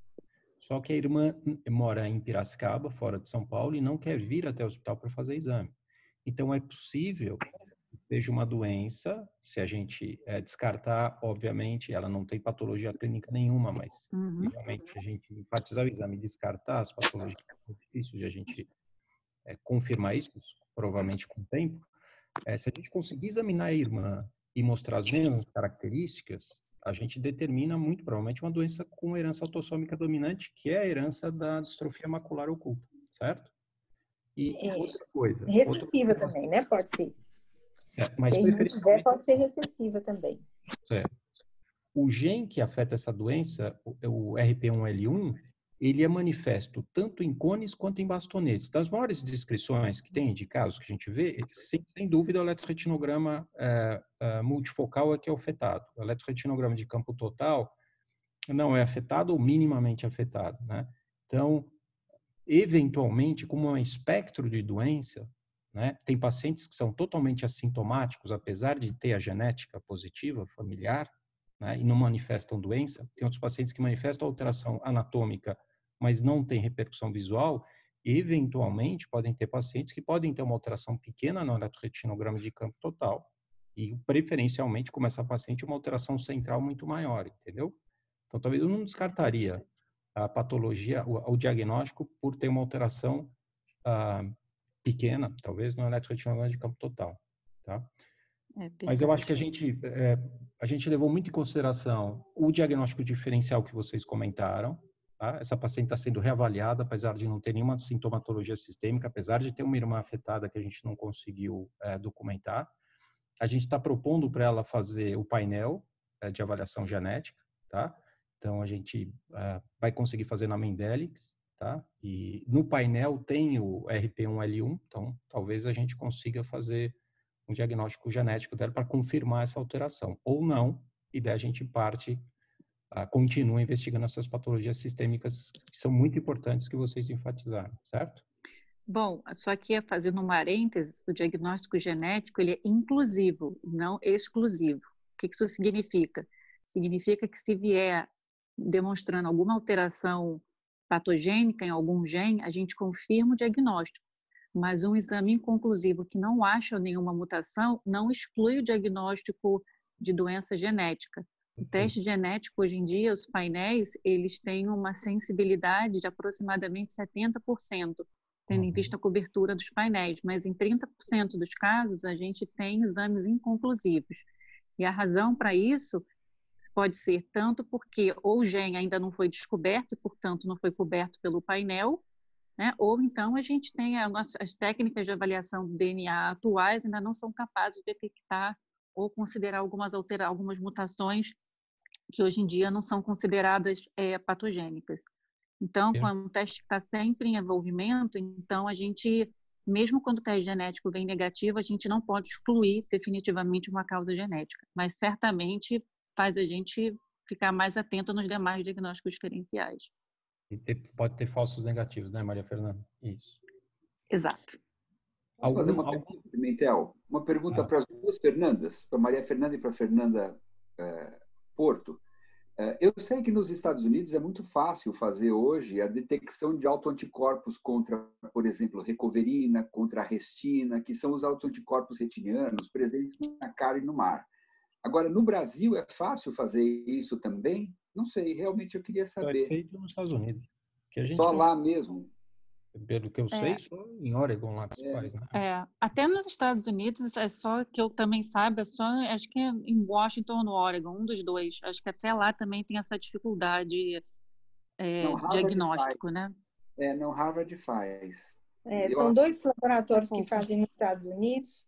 Só que a irmã mora em Piracicaba, fora de São Paulo, e não quer vir até o hospital para fazer exame. Então, é possível que seja uma doença, se a gente é, descartar, obviamente, ela não tem patologia clínica nenhuma, mas Uhum. realmente a gente enfatizar o exame e descartar as patologias, é difícil de a gente é, confirmar isso, provavelmente com o tempo. É, se a gente conseguir examinar a irmã e mostrar as mesmas características, a gente determina muito provavelmente uma doença com herança autossômica dominante, que é a herança da distrofia macular oculta, certo? E É, outra coisa... recessiva outra... também, né? Pode ser. Certo, mas se a irmã tiver, pode ser recessiva também. Certo. O gene que afeta essa doença, o, o R P um L um, ele é manifesto tanto em cones quanto em bastonetes. Das maiores descrições que tem de casos que a gente vê, sem, sem dúvida, o eletroretinograma é, é, multifocal é que é afetado. O eletroretinograma de campo total não é afetado ou minimamente afetado, né? Então, eventualmente, como é um espectro de doença, né, tem pacientes que são totalmente assintomáticos, apesar de ter a genética positiva, familiar, né, e não manifestam doença. Tem outros pacientes que manifestam alteração anatômica, mas não tem repercussão visual. Eventualmente, podem ter pacientes que podem ter uma alteração pequena no eletroretinograma de campo total e, preferencialmente, como essa paciente, uma alteração central muito maior, entendeu? Então, talvez eu não descartaria a patologia, o, o diagnóstico por ter uma alteração ah, pequena, talvez no eletroretinograma de campo total, tá? É, Mas eu acho que a gente, é, a gente levou muito em consideração o diagnóstico diferencial que vocês comentaram, tá? Essa paciente está sendo reavaliada, apesar de não ter nenhuma sintomatologia sistêmica, apesar de ter uma irmã afetada que a gente não conseguiu é, documentar. A gente está propondo para ela fazer o painel é, de avaliação genética, tá? Então, a gente uh, vai conseguir fazer na Mendelix, tá? E no painel tem o R P um L um, então talvez a gente consiga fazer um diagnóstico genético dela para confirmar essa alteração. Ou não, e daí a gente parte, uh, continua investigando essas patologias sistêmicas que são muito importantes que vocês enfatizaram, certo? Bom, só que fazendo um parênteses, o diagnóstico genético ele é inclusivo, não exclusivo. O que isso significa? Significa que se vier demonstrando alguma alteração patogênica em algum gene, a gente confirma o diagnóstico. Mas um exame inconclusivo que não acha nenhuma mutação não exclui o diagnóstico de doença genética. O teste genético, hoje em dia, os painéis, eles têm uma sensibilidade de aproximadamente setenta por cento, tendo em vista a cobertura dos painéis, mas em trinta por cento dos casos a gente tem exames inconclusivos. E a razão para isso pode ser tanto porque ou o gene ainda não foi descoberto e, portanto, não foi coberto pelo painel, né? Ou então a gente tem a nossa, as técnicas de avaliação do D N A atuais ainda não são capazes de detectar ou considerar algumas, altera algumas mutações que hoje em dia não são consideradas é, patogênicas. Então, É. como o teste está sempre em envolvimento, então a gente, mesmo quando o teste genético vem negativo, a gente não pode excluir definitivamente uma causa genética, mas certamente faz a gente ficar mais atento nos demais diagnósticos diferenciais. E ter, pode ter falsos negativos, né, Maria Fernanda? Isso. Exato. Posso fazer uma algum... pergunta, Pimentel? Uma pergunta ah. para as duas Fernandas, para Maria Fernanda e para a Fernanda eh, Porto. Eh, eu sei que nos Estados Unidos é muito fácil fazer hoje a detecção de autoanticorpos contra, por exemplo, recoverina, contra a restina, que são os autoanticorpos retinianos presentes na cara e no mar. Agora, no Brasil, é fácil fazer isso também? Não sei, realmente eu queria saber. É feito nos Estados Unidos. Que a gente só não... lá mesmo? Pelo que eu sei, é. só em Oregon lá que se é. faz, né? É, até nos Estados Unidos, é só que eu também saiba, é só, acho que é em Washington ou no Oregon, um dos dois. Acho que até lá também tem essa dificuldade é, não, diagnóstico, faz. né? É, não, Harvard faz. É, são dois laboratórios que fazem nos Estados Unidos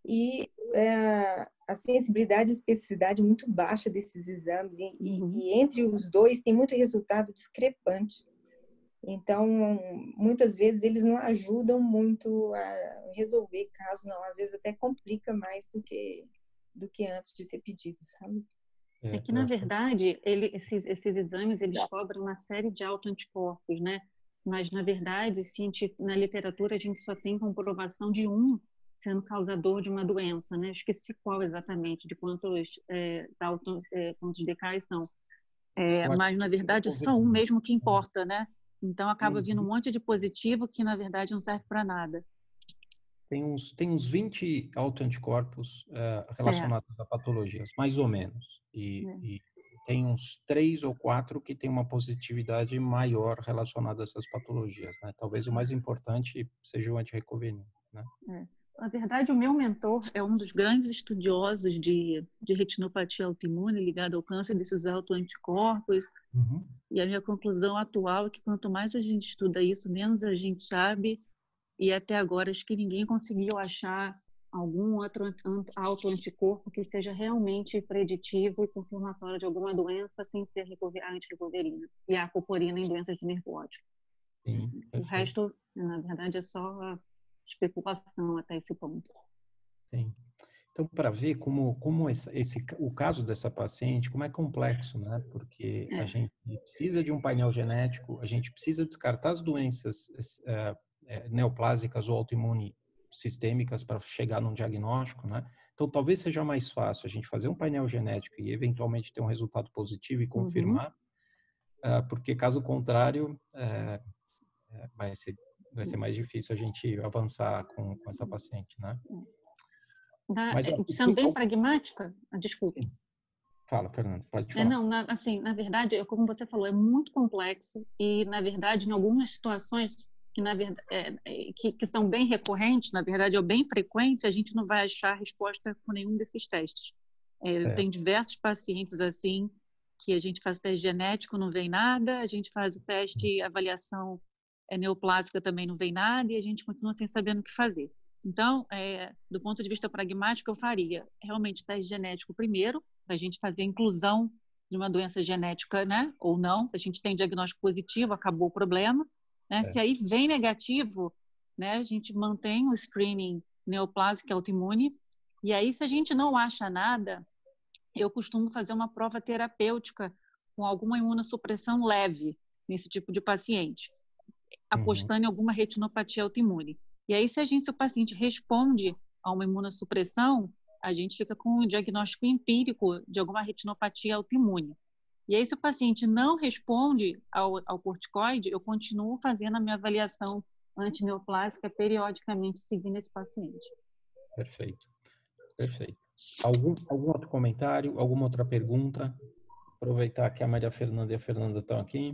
e é, a sensibilidade e especificidade muito baixa desses exames e, uhum. e, e entre os dois tem muito resultado discrepante. Então, muitas vezes eles não ajudam muito a resolver casos, não. Às vezes até complica mais do que, do que antes de ter pedido, sabe? É, É que, na acho... verdade, ele, esses, esses exames, eles cobrem uma série de autoanticorpos, né? Mas, na verdade, na literatura, a gente só tem comprovação de um sendo causador de uma doença, né? Eu esqueci qual exatamente, de quantos, é, auto, é, quantos D K são. É, mas, na verdade, é só um mesmo que importa, né? Então, acaba vindo um monte de positivo que, na verdade, não serve para nada. Tem uns, tem uns vinte autoanticorpos uh, relacionados é. a patologias, mais ou menos. E, é. e tem uns três ou quatro que tem uma positividade maior relacionada a essas patologias, né? Talvez o mais importante seja o antirrecoverina, né? É. Na verdade, o meu mentor é um dos grandes estudiosos de, de retinopatia autoimune ligada ao câncer desses autoanticorpos. Uhum. E a minha conclusão atual é que quanto mais a gente estuda isso, menos a gente sabe. E até agora, acho que ninguém conseguiu achar algum outro autoanticorpo que seja realmente preditivo e confirmatório de alguma doença sem ser a antirrecoverina e a aquaporina em doenças de nervo óptico. Sim, o resto, na verdade, é só especulação até esse ponto. Sim. Então, para ver como, como esse, esse, o caso dessa paciente, como é complexo, né? Porque É. a gente precisa de um painel genético, a gente precisa descartar as doenças uh, neoplásicas ou autoimune sistêmicas para chegar num diagnóstico, né? Então, talvez seja mais fácil a gente fazer um painel genético e eventualmente ter um resultado positivo e confirmar, uhum. uh, porque caso contrário, uh, uh, vai ser vai ser mais difícil a gente avançar com, com essa paciente, né? Da, Mas, sendo bem pragmática, desculpa. Sim. Fala, Fernanda, pode falar. É, não, na, assim, na verdade, como você falou, é muito complexo e, na verdade, em algumas situações que, na verdade, é, que, que são bem recorrentes, na verdade, ou bem frequentes, a gente não vai achar resposta com nenhum desses testes. É, eu tenho diversos pacientes assim que a gente faz o teste genético, não vem nada, a gente faz o teste avaliação é, neoplásica, também não vem nada, e a gente continua sem saber o que fazer. Então, é, do ponto de vista pragmático, eu faria realmente teste genético primeiro, para a gente fazer a inclusão de uma doença genética, né, ou não. Se a gente tem diagnóstico positivo, acabou o problema. Né? É. Se aí vem negativo, né, a gente mantém o screening neoplásico autoimune. E aí, se a gente não acha nada, eu costumo fazer uma prova terapêutica com alguma imunossupressão leve nesse tipo de paciente, apostando uhum. em alguma retinopatia autoimune. E aí, se, a gente, se o paciente responde a uma imunossupressão, a gente fica com o diagnóstico empírico de alguma retinopatia autoimune. E aí, se o paciente não responde ao, ao corticoide, eu continuo fazendo a minha avaliação antineoplásica periodicamente seguindo esse paciente. Perfeito. Perfeito. Algum, algum outro comentário? Alguma outra pergunta? Aproveitar que a Maria Fernanda e a Fernanda estão aqui.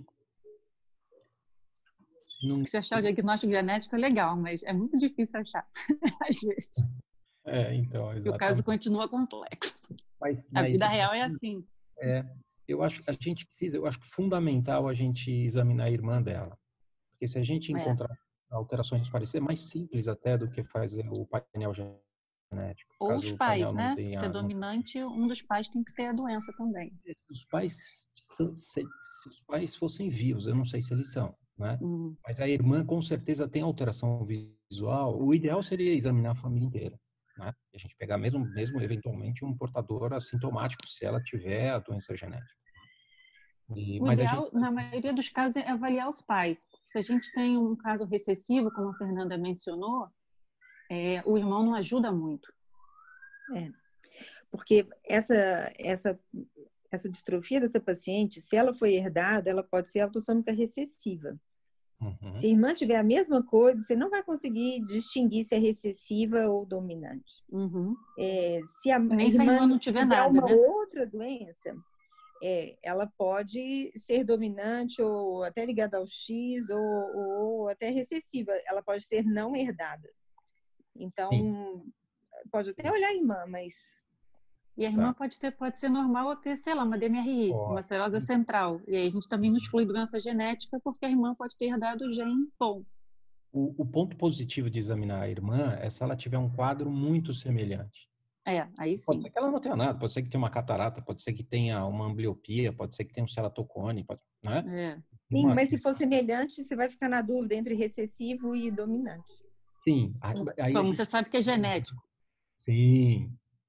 Se, não... Se achar o diagnóstico genético é legal, mas é muito difícil achar, às vezes. É, então, exatamente. E o caso continua complexo. Mas, a mas, vida real é assim. É, eu acho que a gente precisa, eu acho que fundamental a gente examinar a irmã dela. Porque se a gente encontrar é. alterações parecidas, é mais simples até do que fazer o painel genético. Ou os pais, né? Tenha, se é dominante, não... um dos pais tem que ter a doença também. Se os pais, se, se os pais fossem vivos, eu não sei se eles são, né? Uhum. Mas a irmã com certeza tem alteração visual. O ideal seria examinar a família inteira. Né? A gente pegar mesmo, mesmo eventualmente um portador assintomático se ela tiver a doença genética. E, o mas ideal, a gente... na maioria dos casos, é avaliar os pais. Se a gente tem um caso recessivo, como a Fernanda mencionou, é, o irmão não ajuda muito. É, porque essa, essa, essa distrofia dessa paciente, se ela foi herdada, ela pode ser autossômica recessiva. Uhum. Se a irmã tiver a mesma coisa, você não vai conseguir distinguir se é recessiva ou dominante. Uhum. É, se a, Nem a se a irmã, irmã não tiver, tiver nada, uma né? outra doença, é, ela pode ser dominante ou até ligada ao X ou, ou até recessiva. Ela pode ser não herdada. Então, Sim. pode até olhar a irmã, mas... E a irmã tá. pode, ter, pode ser normal ou ter, sei lá, uma D M R I, oh. uma serose central. E aí a gente também não exclui doença genética porque a irmã pode ter herdado o gene bom. O, o ponto positivo de examinar a irmã é se ela tiver um quadro muito semelhante. É, aí sim. Pode ser que ela não tenha nada, pode ser que tenha uma catarata, pode ser que tenha uma ambliopia, pode ser que tenha um ceratocone, pode, né? É. Sim, uma... mas se for semelhante, você vai ficar na dúvida entre recessivo e dominante. Sim. Aí Como gente... você sabe que é genético. Sim,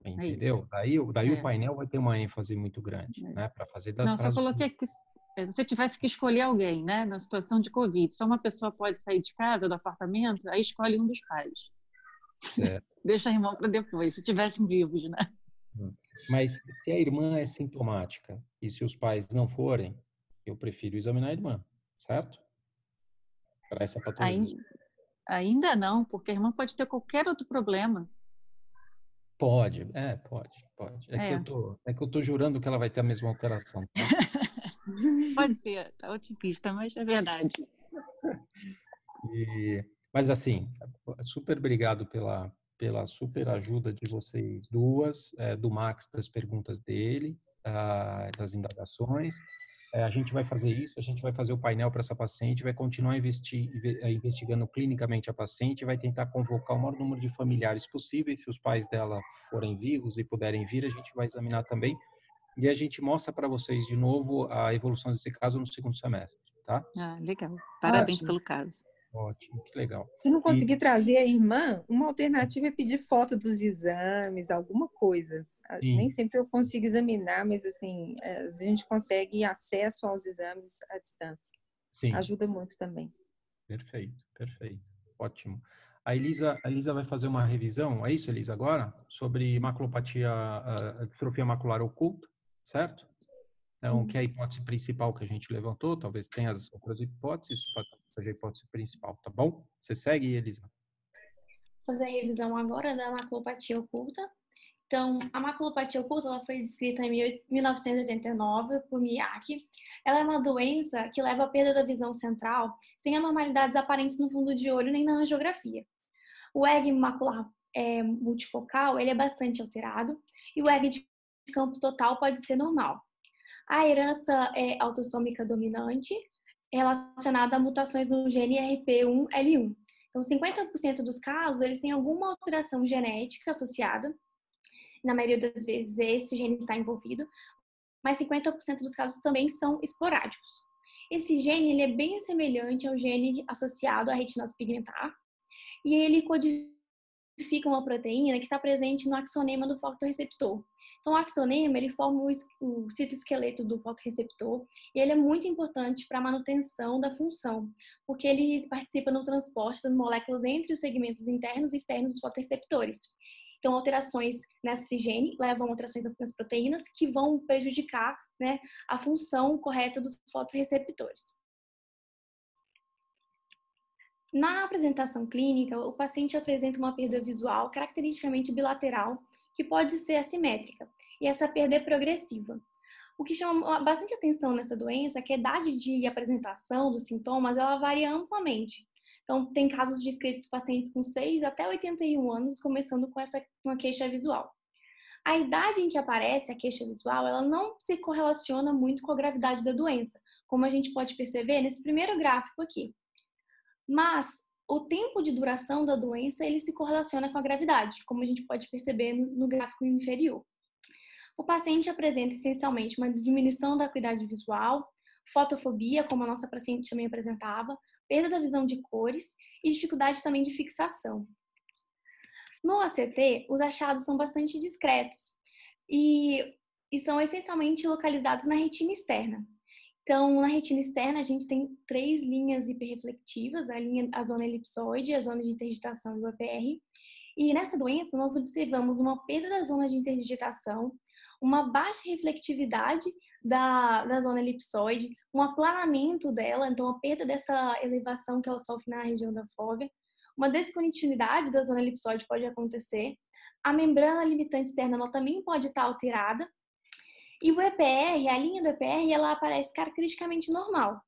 entendeu? isso. Daí, o- daí É. o painel vai ter uma ênfase muito grande, É. né? Para fazer da, Não, só pras- coloquei que se você tivesse que escolher alguém, né, na situação de Covid, só uma pessoa pode sair de casa, do apartamento, aí escolhe um dos pais. Certo. Deixa a irmã para depois, se tivessem vivos, né? Mas se a irmã é sintomática e se os pais não forem, eu prefiro examinar a irmã, certo? Para essa patologia. Ainda, ainda não, porque a irmã pode ter qualquer outro problema. Pode, é, pode, pode. É, que É. eu tô, é que eu tô jurando que ela vai ter a mesma alteração, tá? Pode ser, tá otimista, mas é verdade. E, mas assim, super obrigado pela, pela super ajuda de vocês duas, é, do Max, das perguntas dele, ah, das indagações. É, a gente vai fazer isso, a gente vai fazer o painel para essa paciente, vai continuar investi eh, investigando clinicamente a paciente, vai tentar convocar o maior número de familiares possíveis, se os pais dela forem vivos e puderem vir, a gente vai examinar também, e a gente mostra para vocês de novo a evolução desse caso no segundo semestre, tá? Ah, legal. Parabéns Ótimo. pelo caso. Ótimo, que legal. Se não E, conseguir trazer a irmã, uma alternativa é pedir foto dos exames, alguma coisa. Nem sim, sempre eu consigo examinar, mas assim, a gente consegue acesso aos exames à distância. sim, Ajuda muito também. perfeito, perfeito, ótimo. A Elisa, a Elisa vai fazer uma revisão, é isso, Elisa, agora? Sobre maculopatia, a, a distrofia macular oculta, certo? Então, que é a hipótese principal que a gente levantou, talvez tenha as outras hipóteses, pode seja a hipótese principal, tá bom? Você segue, Elisa? Fazer a revisão agora da maculopatia oculta. Então, a maculopatia oculta ela foi descrita em mil novecentos e oitenta e nove por Miyake. Ela é uma doença que leva à perda da visão central sem anormalidades aparentes no fundo de olho nem na angiografia. O E G macular é, multifocal ele é bastante alterado e o E G de campo total pode ser normal. A herança é autossômica dominante relacionada a mutações no gene R P um L um. Então, cinquenta por cento dos casos eles têm alguma alteração genética associada. Na maioria das vezes, esse gene está envolvido, mas cinquenta por cento dos casos também são esporádicos. Esse gene ele é bem semelhante ao gene associado à retinose pigmentar, e ele codifica uma proteína que está presente no axonema do fotorreceptor. Então, o axonema ele forma o citoesqueleto do fotorreceptor, e ele é muito importante para a manutenção da função, porque ele participa no transporte das moléculas entre os segmentos internos e externos dos fotorreceptores. Então, alterações nesse gene levam a alterações nas proteínas que vão prejudicar, né, a função correta dos fotorreceptores. Na apresentação clínica, o paciente apresenta uma perda visual caracteristicamente bilateral, que pode ser assimétrica, e essa perda é progressiva. O que chama bastante atenção nessa doença é que a idade de apresentação dos sintomas ela varia amplamente. Então, tem casos descritos de pacientes com seis até oitenta e um anos, começando com essa uma queixa visual. A idade em que aparece a queixa visual, ela não se correlaciona muito com a gravidade da doença, como a gente pode perceber nesse primeiro gráfico aqui. Mas o tempo de duração da doença, ele se correlaciona com a gravidade, como a gente pode perceber no gráfico inferior. O paciente apresenta essencialmente uma diminuição da acuidade visual, fotofobia, como a nossa paciente também apresentava, perda da visão de cores e dificuldade também de fixação. No A C T, os achados são bastante discretos e, e são essencialmente localizados na retina externa. Então, na retina externa, a gente tem três linhas hiperreflectivas, a, linha, a zona elipsoide, a zona de interdigitação do E P R. E nessa doença, nós observamos uma perda da zona de interdigitação, uma baixa reflectividade da, da zona elipsoide, um aplanamento dela, então a perda dessa elevação que ela sofre na região da fóvea, uma descontinuidade da zona elipsoide pode acontecer, a membrana limitante externa ela também pode estar alterada, e o E P R, a linha do E P R, ela aparece caracteristicamente normal.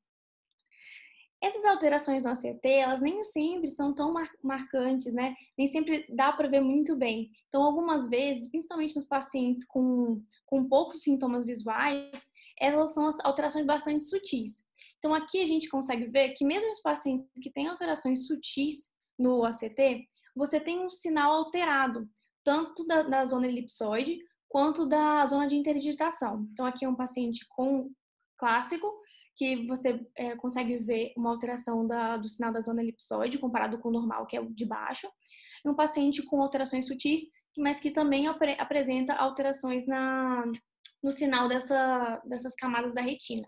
Essas alterações no A C T, elas nem sempre são tão mar marcantes, né? Nem sempre dá para ver muito bem. Então, algumas vezes, principalmente nos pacientes com, com poucos sintomas visuais, elas são alterações bastante sutis. Então, aqui a gente consegue ver que mesmo os pacientes que têm alterações sutis no A C T, você tem um sinal alterado, tanto da, da zona elipsoide, quanto da zona de interdigitação. Então, aqui é um paciente com clássico, que você é, consegue ver uma alteração da, do sinal da zona elipsoide comparado com o normal, que é o de baixo. E um paciente com alterações sutis, mas que também apre apresenta alterações na, no sinal dessa, dessas camadas da retina.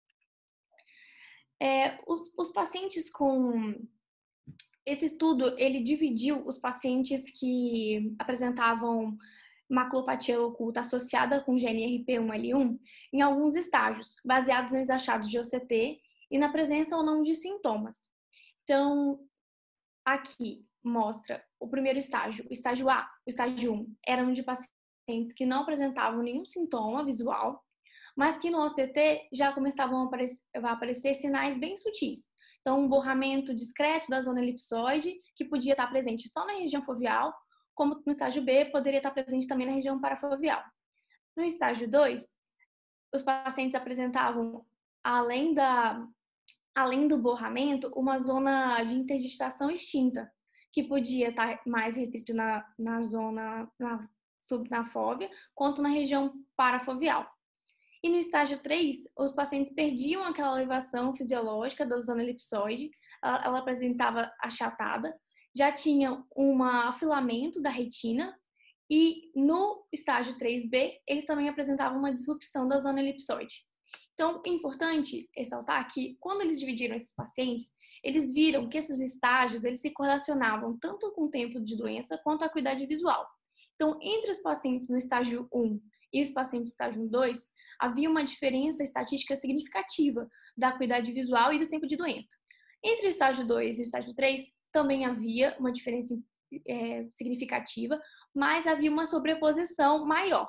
É, os, os pacientes com... Esse estudo, ele dividiu os pacientes que apresentavam maculopatia oculta associada com gene R P um L um em alguns estágios, baseados nos achados de O C T e na presença ou não de sintomas. Então, aqui mostra o primeiro estágio, o estágio A, o estágio um, eram de pacientes que não apresentavam nenhum sintoma visual, mas que no O C T já começavam a aparecer, a aparecer sinais bem sutis. Então, um borramento discreto da zona elipsoide, que podia estar presente só na região foveal, como no estágio B, poderia estar presente também na região parafoveal. No estágio dois, os pacientes apresentavam, além, da, além do borramento, uma zona de interdigitação extinta, que podia estar mais restrito na, na zona na, sub, na fóvea, quanto na região parafoveal. E no estágio três, os pacientes perdiam aquela elevação fisiológica da zona elipsoide, ela, ela apresentava achatada, já tinha um afilamento da retina, e no estágio três B, eles também apresentavam uma disrupção da zona elipsoide. Então, é importante ressaltar que, quando eles dividiram esses pacientes, eles viram que esses estágios eles se correlacionavam tanto com o tempo de doença quanto a acuidade visual. Então, entre os pacientes no estágio um e os pacientes no estágio dois, havia uma diferença estatística significativa da acuidade visual e do tempo de doença. Entre o estágio dois e o estágio três, também havia uma diferença é, significativa, mas havia uma sobreposição maior.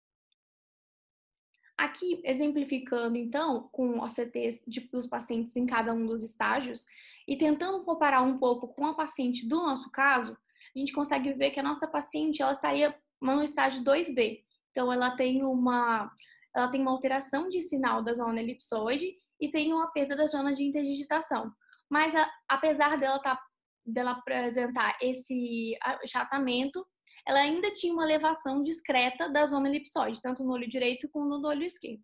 Aqui, exemplificando, então, com O C Ts de, dos pacientes em cada um dos estágios, e tentando comparar um pouco com a paciente do nosso caso, a gente consegue ver que a nossa paciente ela estaria no estágio dois B. Então, ela tem uma... ela tem uma alteração de sinal da zona elipsoide e tem uma perda da zona de interdigitação. Mas, a, apesar dela, tá, dela apresentar esse achatamento, ela ainda tinha uma elevação discreta da zona elipsoide, tanto no olho direito como no olho esquerdo.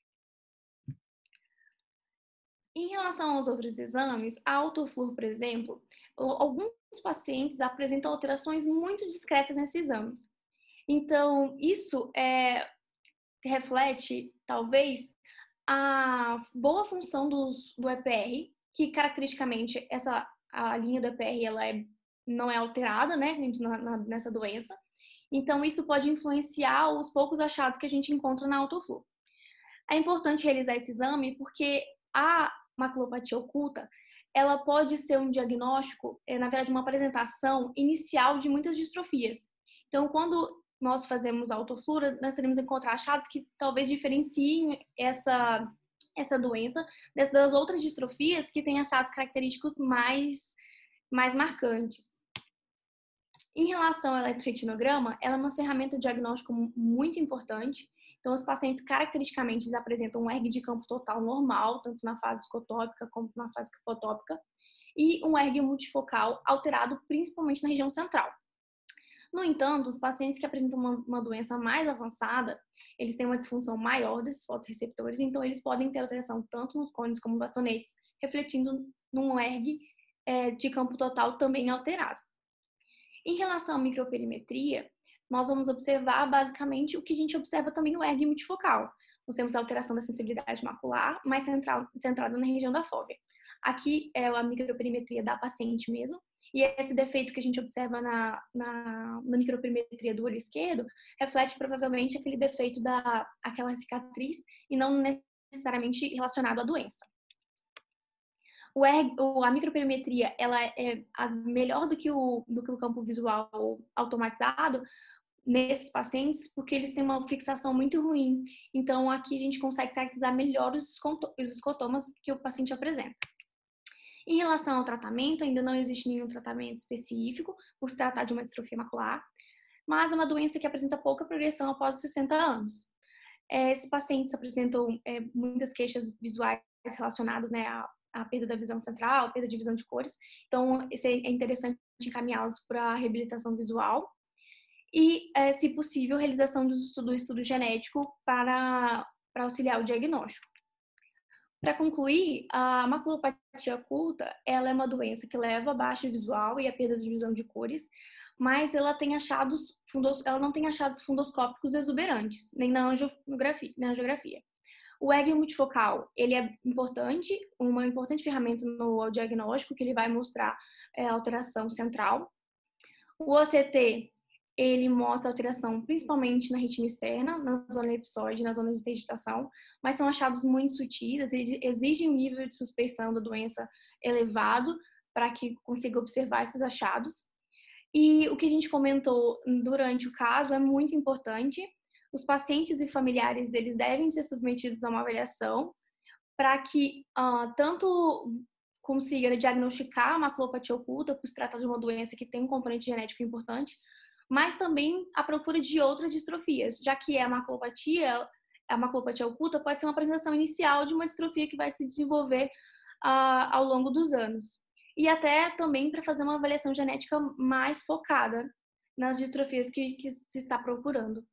Em relação aos outros exames, a autofluor, por exemplo, alguns pacientes apresentam alterações muito discretas nesses exames. Então, isso é... reflete, talvez, a boa função dos, do E P R, que caracteristicamente essa, a linha do E P R ela é, não é alterada, né, na, na, nessa doença. Então, isso pode influenciar os poucos achados que a gente encontra na autofluor. É importante realizar esse exame porque a maculopatia oculta, ela pode ser um diagnóstico, na verdade, uma apresentação inicial de muitas distrofias. Então, quando nós fazemos a autofluor, nós teremos que encontrar achados que talvez diferenciem essa, essa doença das outras distrofias que têm achados característicos mais, mais marcantes. Em relação ao eletroretinograma, ela é uma ferramenta de diagnóstico muito importante. Então, os pacientes, caracteristicamente, eles apresentam um ergue de campo total normal, tanto na fase escotópica como na fase fotópica, e um ergue multifocal alterado principalmente na região central. No entanto, os pacientes que apresentam uma, uma doença mais avançada, eles têm uma disfunção maior desses fotorreceptores, então eles podem ter alteração tanto nos cones como bastonetes, refletindo num ergue é, de campo total também alterado. Em relação à microperimetria, nós vamos observar basicamente o que a gente observa também no ergue multifocal. Nós temos a alteração da sensibilidade macular, mais central, centrada na região da fóvea. Aqui é a microperimetria da paciente mesmo, e esse defeito que a gente observa na, na, na microperimetria do olho esquerdo reflete provavelmente aquele defeito da aquela cicatriz e não necessariamente relacionado à doença. O ergue, a microperimetria ela é melhor do que, o, do que o campo visual automatizado nesses pacientes, porque eles têm uma fixação muito ruim. Então, aqui a gente consegue caracterizar melhor os escotomas que o paciente apresenta. Em relação ao tratamento, ainda não existe nenhum tratamento específico por se tratar de uma distrofia macular, mas é uma doença que apresenta pouca progressão após os sessenta anos. Esses pacientes apresentam é, muitas queixas visuais relacionadas, né, a a perda da visão central, perda de visão de cores. Então, é interessante encaminhá-los para a reabilitação visual. E, se possível, realização do estudo, do estudo genético para, para auxiliar o diagnóstico. Para concluir, a maculopatia oculta ela é uma doença que leva a baixa visual e a perda de visão de cores, mas ela tem achados fundos, ela não tem achados fundoscópicos exuberantes, nem na angiografia. Na angiografia. O E G multifocal, ele é importante, uma importante ferramenta no diagnóstico, que ele vai mostrar é, alteração central. O O C T, ele mostra alteração principalmente na retina externa, na zona elipsoide, na zona de tegitação, mas são achados muito sutis, exigem um nível de suspeição da doença elevado para que consiga observar esses achados. E o que a gente comentou durante o caso é muito importante. Os pacientes e familiares, eles devem ser submetidos a uma avaliação para que uh, tanto consiga diagnosticar a maculopatia oculta, por se tratar de uma doença que tem um componente genético importante, mas também a procura de outras distrofias, já que a maculopatia, a maculopatia oculta pode ser uma apresentação inicial de uma distrofia que vai se desenvolver uh, ao longo dos anos. E até também para fazer uma avaliação genética mais focada nas distrofias que, que se está procurando.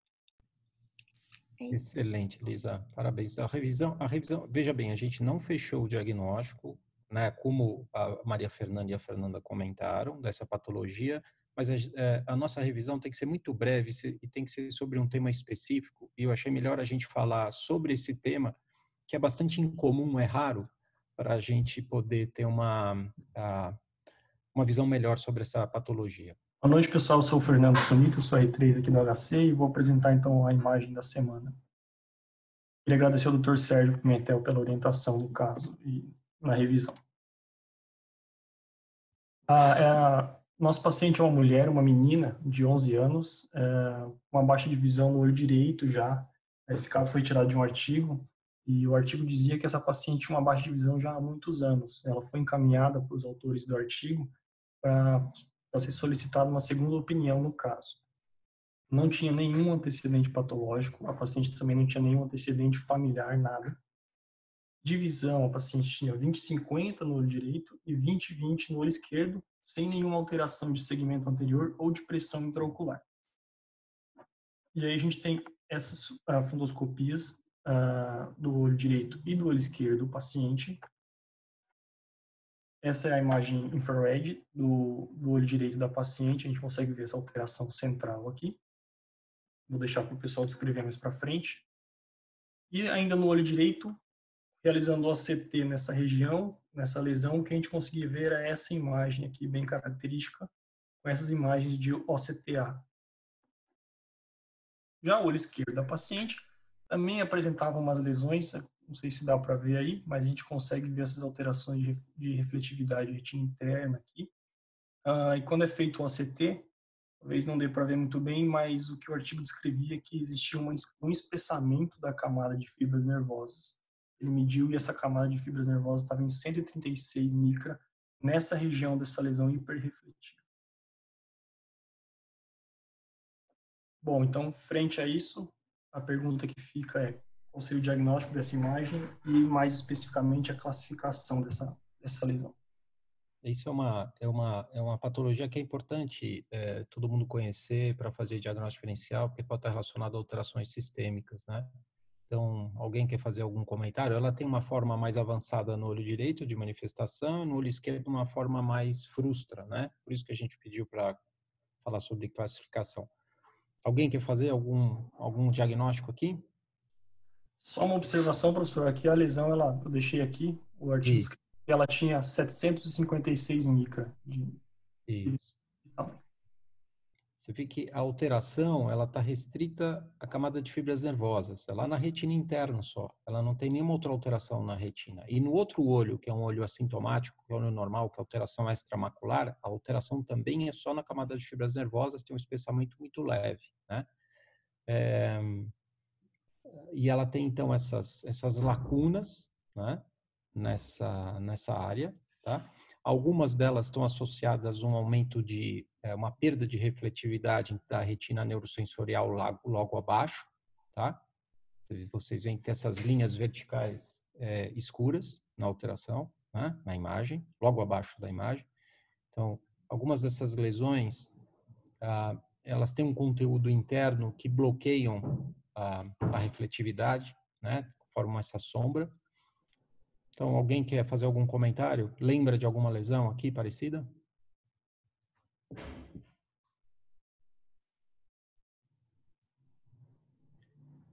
Excelente, Lisa. Parabéns. A revisão, a revisão, veja bem, a gente não fechou o diagnóstico, né, como a Maria Fernanda e a Fernanda comentaram, dessa patologia, mas a, a nossa revisão tem que ser muito breve e tem que ser sobre um tema específico, e eu achei melhor a gente falar sobre esse tema, que é bastante incomum, é raro, para a gente poder ter uma, uma visão melhor sobre essa patologia. Boa noite, pessoal. Eu sou o Fernando Sunito, eu sou R três aqui do H C e vou apresentar então a imagem da semana. Queria agradecer ao doutor Sérgio Pimentel pela orientação do caso e na revisão. A, a, nosso paciente é uma mulher, uma menina de onze anos, é, uma baixa de visão no olho direito já. Esse caso foi tirado de um artigo e o artigo dizia que essa paciente tinha uma baixa de visão já há muitos anos. Ela foi encaminhada para os autores do artigo para para ser solicitada uma segunda opinião no caso. Não tinha nenhum antecedente patológico, a paciente também não tinha nenhum antecedente familiar, nada. De visão, a paciente tinha vinte cinquenta no olho direito e vinte vinte no olho esquerdo, sem nenhuma alteração de segmento anterior ou de pressão intraocular. E aí a gente tem essas uh, fundoscopias uh, do olho direito e do olho esquerdo do paciente. Essa é a imagem infrared do, do olho direito da paciente. A gente consegue ver essa alteração central aqui. Vou deixar para o pessoal descrever mais para frente. E ainda no olho direito, realizando o O C T nessa região, nessa lesão, o que a gente conseguia ver é essa imagem aqui, bem característica, com essas imagens de O C T A. Já o olho esquerdo da paciente também apresentava umas lesões, não sei se dá para ver aí, mas a gente consegue ver essas alterações de refletividade retina interna aqui. Uh, e quando é feito o O C T, talvez não dê para ver muito bem, mas o que o artigo descrevia é que existia uma, um espessamento da camada de fibras nervosas. Ele mediu e essa camada de fibras nervosas estava em cento e trinta e seis micra nessa região dessa lesão hiperrefletiva. Bom, então, frente a isso, a pergunta que fica é: qual seria o diagnóstico dessa imagem e, mais especificamente, a classificação dessa, dessa lesão? Isso é uma, é uma, é uma patologia que é importante é, todo mundo conhecer para fazer diagnóstico diferencial, porque pode estar relacionado a alterações sistêmicas, né? Então, alguém quer fazer algum comentário? Ela tem uma forma mais avançada no olho direito de manifestação, no olho esquerdo uma forma mais frustra, né? Por isso que a gente pediu para falar sobre classificação. Alguém quer fazer algum, algum diagnóstico aqui? Só uma observação, professor. Aqui a lesão, ela, eu deixei aqui, o artigo, e... ela tinha setecentos e cinquenta e seis micra. De... Isso. Você vê que a alteração, ela está restrita à camada de fibras nervosas. É lá na retina interna só. Ela não tem nenhuma outra alteração na retina. E no outro olho, que é um olho assintomático, que é o olho normal, que é a alteração extramacular, a alteração também é só na camada de fibras nervosas, tem um espessamento muito leve, né? É... E ela tem, então, essas, essas lacunas, né? Nessa, nessa área, tá? Algumas delas estão associadas a um aumento de, é, uma perda de refletividade da retina neurosensorial logo, logo abaixo, tá? Vocês veem que tem essas linhas verticais é, escuras na alteração, né? Na imagem, logo abaixo da imagem. Então, algumas dessas lesões, ah, elas têm um conteúdo interno que bloqueiam a, a refletividade, né? Formam essa sombra. Então, alguém quer fazer algum comentário? Lembra de alguma lesão aqui parecida?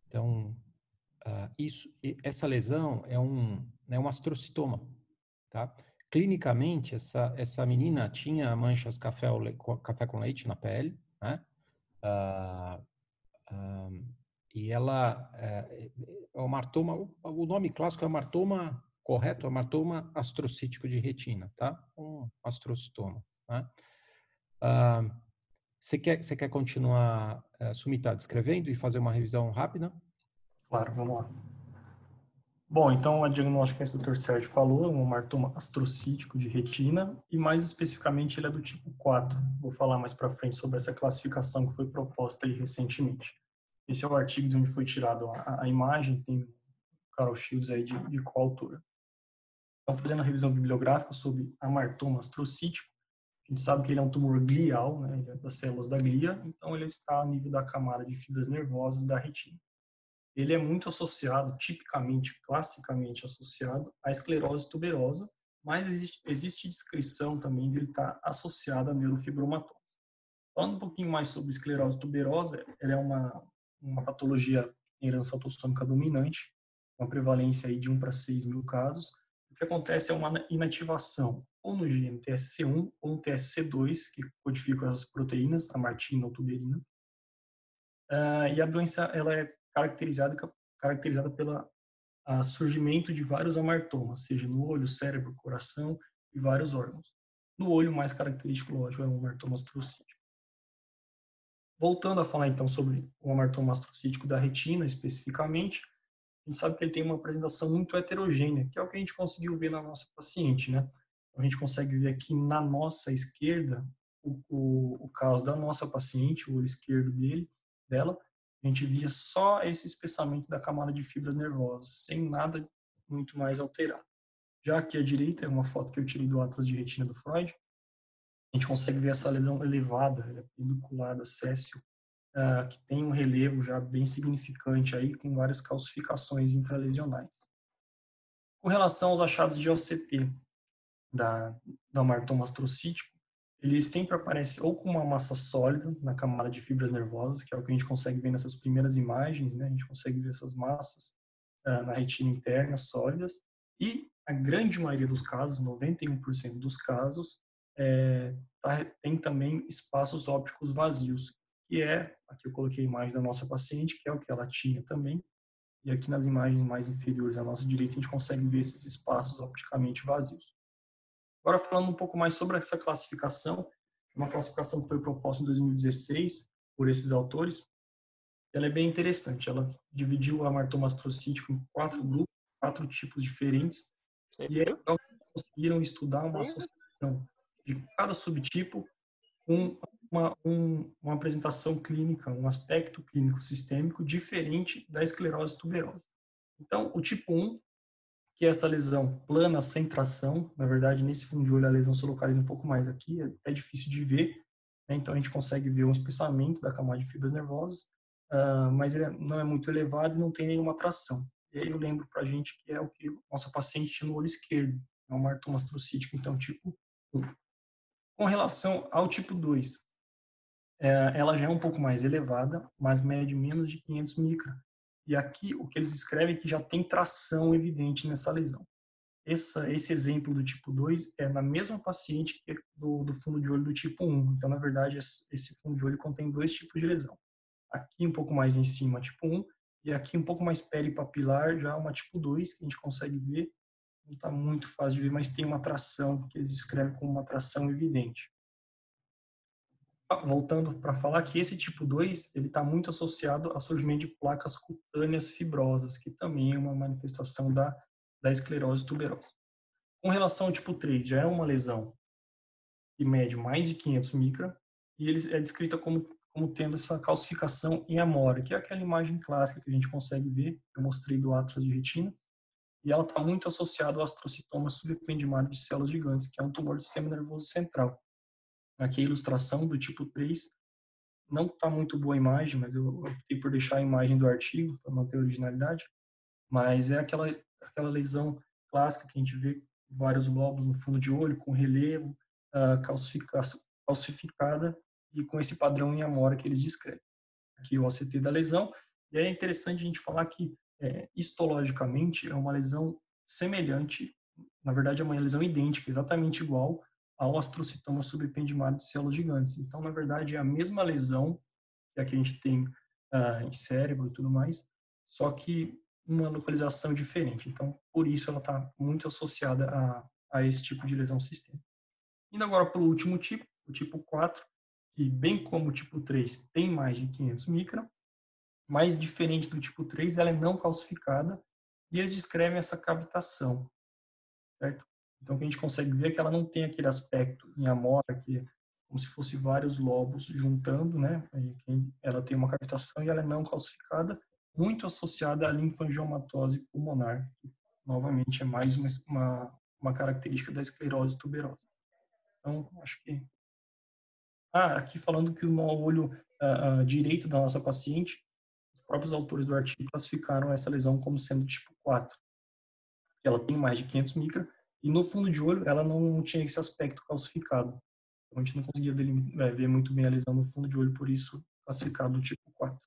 Então, uh, isso, essa lesão é um, é um astrocitoma, tá? Clinicamente, essa, essa menina tinha manchas café, café com leite na pele, né? Uh, uh, e ela, é, é um martoma, o nome clássico é martoma, correto? É martoma astrocítico de retina, tá? Um astrocitoma, né? Uh, você quer, você quer continuar, uh, Sumita, descrevendo e fazer uma revisão rápida? Claro, vamos lá. Bom, então a diagnóstica que o doutor Sérgio falou é um martoma astrocítico de retina e mais especificamente ele é do tipo quatro. Vou falar mais para frente sobre essa classificação que foi proposta aí recentemente. Esse é o artigo de onde foi tirado a, a imagem, tem o Carol Shields aí de, de coautora. Então, fazendo a revisão bibliográfica sobre amartoma astrocítico, a gente sabe que ele é um tumor glial, né, ele é das células da glia, então ele está a nível da camada de fibras nervosas da retina. Ele é muito associado, tipicamente, classicamente associado à esclerose tuberosa, mas existe, existe descrição também de ele estar associado à neurofibromatose. Falando um pouquinho mais sobre esclerose tuberosa, ela é uma, uma patologia em herança autossômica dominante, uma prevalência aí de um para seis mil casos. O que acontece é uma inativação ou no gene T S C um ou no T S C dois, que codificam as proteínas, a martina ou tuberina. Uh, e a doença ela é caracterizada, caracterizada pelo surgimento de vários amartomas, seja no olho, cérebro, coração e vários órgãos. No olho, o mais característico, lógico, é o amartoma astrocítico. Voltando a falar então sobre o amartoma astrocítico da retina, especificamente, a gente sabe que ele tem uma apresentação muito heterogênea, que é o que a gente conseguiu ver na nossa paciente, né? A gente consegue ver aqui na nossa esquerda o, o, o caso da nossa paciente, o olho esquerdo dele, dela, a gente via só esse espessamento da camada de fibras nervosas, sem nada muito mais alterado. Já aqui à direita é uma foto que eu tirei do Atlas de Retina do Freud. A gente consegue ver essa lesão elevada, é pediculada, céssio, uh, que tem um relevo já bem significante aí, com várias calcificações intralesionais. Com relação aos achados de O C T da, do amartoma astrocítico, ele sempre aparece ou com uma massa sólida na camada de fibras nervosas, que é o que a gente consegue ver nessas primeiras imagens, né? A gente consegue ver essas massas uh, na retina interna sólidas, e a grande maioria dos casos, noventa e um por cento dos casos, é, tá, tem também espaços ópticos vazios, que é, aqui eu coloquei a imagem da nossa paciente, que é o que ela tinha também, e aqui nas imagens mais inferiores à nossa direita a gente consegue ver esses espaços opticamente vazios. Agora, falando um pouco mais sobre essa classificação, uma classificação que foi proposta em dois mil e dezesseis por esses autores, ela é bem interessante. Ela dividiu o amartoma astrocítico em quatro grupos, quatro tipos diferentes, e eles conseguiram estudar uma associação de cada subtipo com uma, um, uma apresentação clínica, um aspecto clínico sistêmico diferente da esclerose tuberosa. Então, o tipo um, que é essa lesão plana sem tração, na verdade, nesse fundo de olho a lesão se localiza um pouco mais aqui, é, é difícil de ver, né? Então a gente consegue ver um espessamento da camada de fibras nervosas, uh, mas ele não é muito elevado e não tem nenhuma tração. E aí eu lembro pra gente que é o que nossa paciente tinha no olho esquerdo, é um amartoma astrocítico, então tipo um. Com relação ao tipo dois, é, ela já é um pouco mais elevada, mas mede menos de quinhentos micra. E aqui o que eles escrevem é que já tem tração evidente nessa lesão. Essa, esse exemplo do tipo dois é na mesma paciente que do, do fundo de olho do tipo um. Então, na verdade, esse fundo de olho contém dois tipos de lesão. Aqui um pouco mais em cima, tipo um, e aqui um pouco mais peripapilar, já uma tipo dois, que a gente consegue ver. Não está muito fácil de ver, mas tem uma tração, que eles descrevem como uma tração evidente. Voltando para falar que esse tipo dois, ele está muito associado ao surgimento de placas cutâneas fibrosas, que também é uma manifestação da, da esclerose tuberosa. Com relação ao tipo três, já é uma lesão que mede mais de quinhentos micra, e ele é descrita como, como tendo essa calcificação em amora, que é aquela imagem clássica que a gente consegue ver, eu mostrei do Atlas de retina, e ela está muito associada ao astrocitoma subependimário de células gigantes, que é um tumor do sistema nervoso central. Aqui a ilustração do tipo três, não está muito boa a imagem, mas eu optei por deixar a imagem do artigo para manter a originalidade, mas é aquela, aquela lesão clássica que a gente vê vários lobos no fundo de olho, com relevo, uh, calcificada e com esse padrão em amora que eles descrevem. Aqui o O C T da lesão, E aí é interessante a gente falar que, é, histologicamente, é uma lesão semelhante, na verdade é uma lesão idêntica, exatamente igual ao astrocitoma subependimário de células gigantes. Então, na verdade, é a mesma lesão que a que a gente tem ah, em cérebro e tudo mais, só que uma localização diferente. Então, por isso ela está muito associada a, a esse tipo de lesão sistêmica. Indo agora para o último tipo, o tipo quatro, que bem como o tipo três tem mais de quinhentos micra, mas diferente do tipo três, ela é não calcificada e eles descrevem essa cavitação, certo? Então, o que a gente consegue ver é que ela não tem aquele aspecto em amora, que é como se fosse vários lobos juntando, né? Ela tem uma cavitação e ela é não calcificada, muito associada à linfangiomatose pulmonar, que, novamente, é mais uma, uma, uma característica da esclerose tuberosa. Então, acho que... Ah, aqui falando que no olho uh, uh, direito da nossa paciente, os próprios autores do artigo classificaram essa lesão como sendo tipo quatro. Ela tem mais de quinhentos micra, e no fundo de olho ela não tinha esse aspecto calcificado. Então a gente não conseguia delimitar, ver muito bem a lesão no fundo de olho, por isso classificado tipo quatro.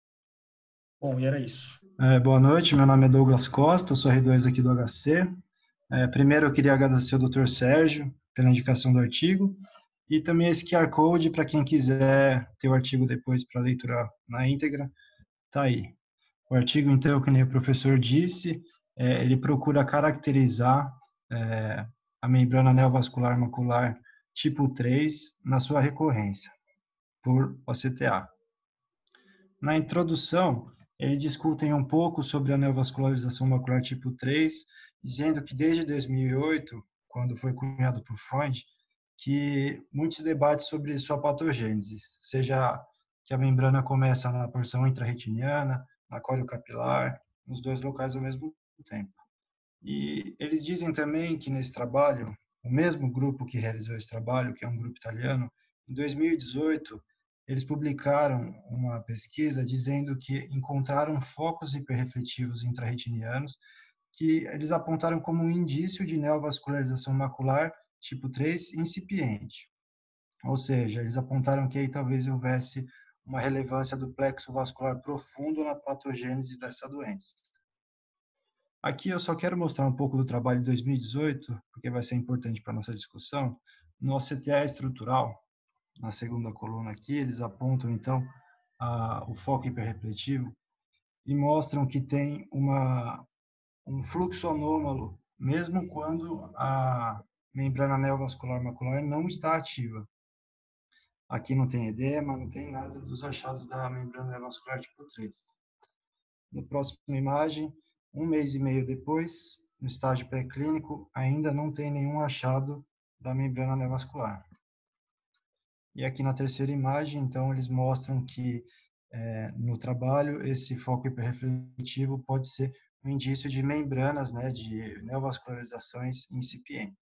Bom, e era isso. É, boa noite, meu nome é Douglas Costa, eu sou R dois aqui do H C. É, primeiro eu queria agradecer ao doutor Sérgio pela indicação do artigo e também esse Q R Code para quem quiser ter o artigo depois para leitura na íntegra, tá aí. O artigo, então, como o professor disse, é, ele procura caracterizar é, a membrana neovascular macular tipo três na sua recorrência, por O C T A. Na introdução, eles discutem um pouco sobre a neovascularização macular tipo três, dizendo que desde dois mil e oito, quando foi cunhado por Freud, que muitos debates sobre sua patogênese, seja que a membrana começa na porção intrarretiniana, na coreo-capilar, nos dois locais ao mesmo tempo. E eles dizem também que nesse trabalho, o mesmo grupo que realizou esse trabalho, que é um grupo italiano, em dois mil e dezoito, eles publicaram uma pesquisa dizendo que encontraram focos hiperrefletivos intrarretinianos que eles apontaram como um indício de neovascularização macular tipo três incipiente. Ou seja, eles apontaram que aí talvez houvesse uma relevância do plexo vascular profundo na patogênese dessa doença. Aqui eu só quero mostrar um pouco do trabalho de dois mil e dezoito, porque vai ser importante para a nossa discussão. No O C T A estrutural, na segunda coluna aqui, eles apontam então a, o foco hiperrefletivo e mostram que tem uma, um fluxo anômalo, mesmo quando a membrana neovascular macular não está ativa. Aqui não tem edema, não tem nada dos achados da membrana neovascular tipo três. No próximo imagem, um mês e meio depois, no estágio pré-clínico, ainda não tem nenhum achado da membrana neovascular. E aqui na terceira imagem, então, eles mostram que é, no trabalho esse foco hiperrefletivo pode ser um indício de membranas, né, de neovascularizações incipientes.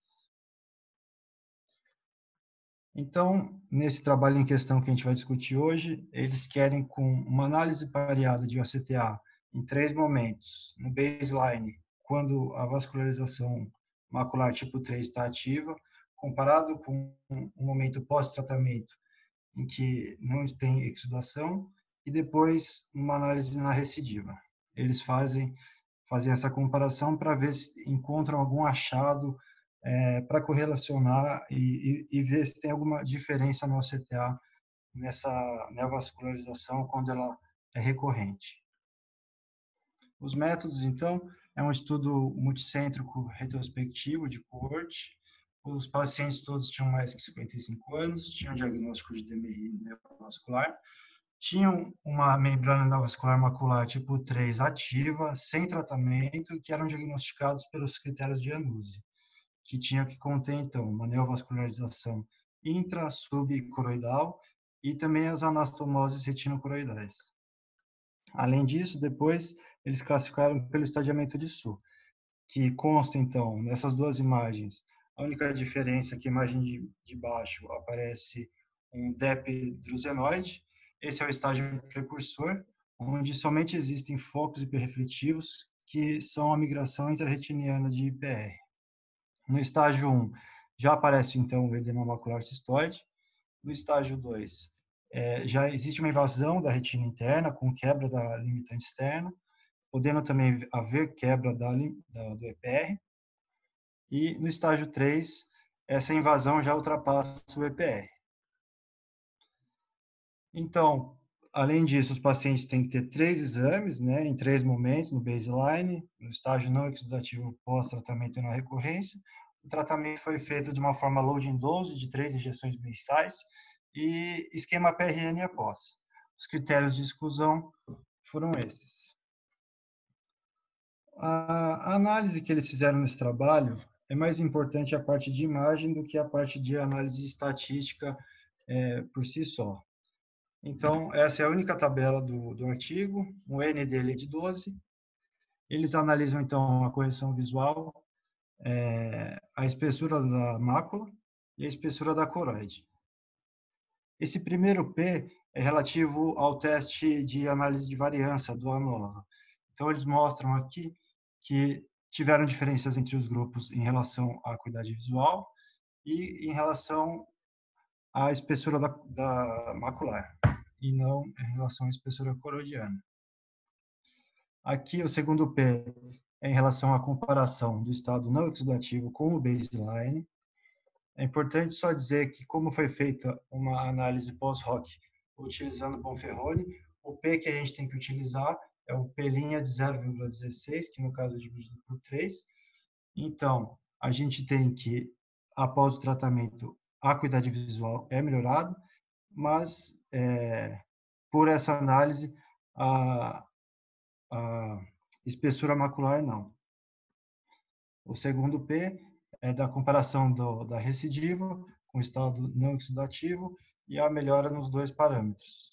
Então, nesse trabalho em questão que a gente vai discutir hoje, eles querem, com uma análise pareada de O C T A em três momentos, no baseline, quando a vascularização macular tipo três está ativa, comparado com um momento pós-tratamento, em que não tem exudação, e depois uma análise na recidiva. Eles fazem, fazem essa comparação para ver se encontram algum achado é, para correlacionar e, e, e ver se tem alguma diferença no O C T A nessa neovascularização quando ela é recorrente. Os métodos, então, é um estudo multicêntrico retrospectivo de coorte. Os pacientes todos tinham mais de cinquenta e cinco anos, tinham diagnóstico de D M R neovascular, tinham uma membrana neovascular macular tipo três ativa, sem tratamento, que eram diagnosticados pelos critérios de Januzzi, que tinha que conter, então, uma neovascularização intra, subcoroidal e também as anastomoses retinocoroidais. Além disso, depois, eles classificaram pelo estadiamento de Su, que consta, então, nessas duas imagens. A única diferença é que a imagem de, de baixo aparece um D E P drusenoide. Esse é o estágio precursor, onde somente existem focos hiperrefletivos, que são a migração intrarretiniana de I P R. No estágio um, já aparece, então, o edema macular cistoide. No estágio dois, é, já existe uma invasão da retina interna com quebra da limitante externa, podendo também haver quebra da, da, do E P R. E no estágio três, essa invasão já ultrapassa o E P R. Então, além disso, os pacientes têm que ter três exames, né, em três momentos, no baseline, no estágio não exudativo pós-tratamento e na recorrência. O tratamento foi feito de uma forma loading dose, de três injeções mensais, e esquema P R N após. Os critérios de exclusão foram esses. A análise que eles fizeram nesse trabalho é mais importante a parte de imagem do que a parte de análise estatística é, por si só. Então, essa é a única tabela do, do artigo, o N dele é de doze. Eles analisam, então, a correção visual, é, a espessura da mácula e a espessura da coroide. Esse primeiro P é relativo ao teste de análise de variância do ANOVA. Então, eles mostram aqui que tiveram diferenças entre os grupos em relação à acuidade visual e em relação à espessura da, da macular, e não em relação à espessura coroidiana. Aqui, o segundo P é em relação à comparação do estado não exudativo com o baseline. É importante só dizer que, como foi feita uma análise pós-hoc utilizando Bonferroni, o P que a gente tem que utilizar é o P' de zero vírgula dezesseis, que no caso é dividido por três. Então, a gente tem que, após o tratamento, a acuidade visual é melhorada, mas, é, por essa análise, a, a espessura macular não. O segundo P é da comparação do, da recidiva com o estado não exudativo e a melhora nos dois parâmetros.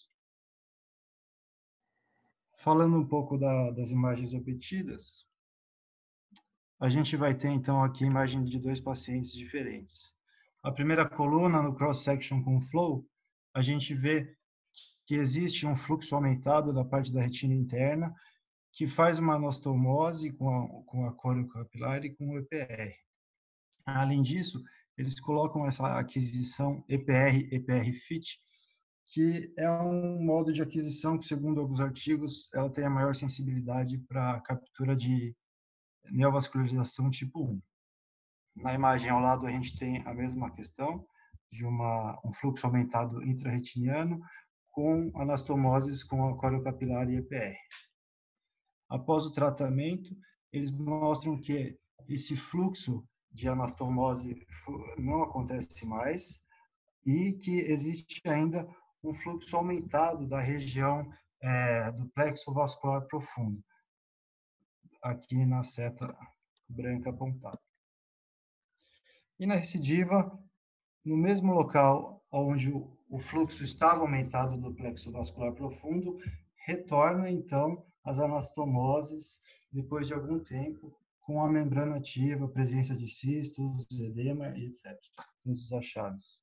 Falando um pouco da, das imagens obtidas, a gente vai ter, então, aqui a imagem de dois pacientes diferentes. A primeira coluna, no cross-section com flow, a gente vê que existe um fluxo aumentado da parte da retina interna, que faz uma anastomose com a, com a córeo capilar e com o E P R. Além disso, eles colocam essa aquisição E P R, E P R Fit, que é um modo de aquisição que, segundo alguns artigos, ela tem a maior sensibilidade para captura de neovascularização tipo um. Na imagem ao lado, a gente tem a mesma questão, de uma, um fluxo aumentado intrarretiniano com anastomoses com a coriocapilar e E P R. Após o tratamento, eles mostram que esse fluxo de anastomose não acontece mais e que existe ainda um fluxo aumentado da região é, do plexo vascular profundo, aqui na seta branca apontada. E na recidiva, no mesmo local onde o fluxo estava aumentado do plexo vascular profundo, retorna então as anastomoses depois de algum tempo, com a membrana ativa, presença de cistos, edema e etcétera. Todos os achados.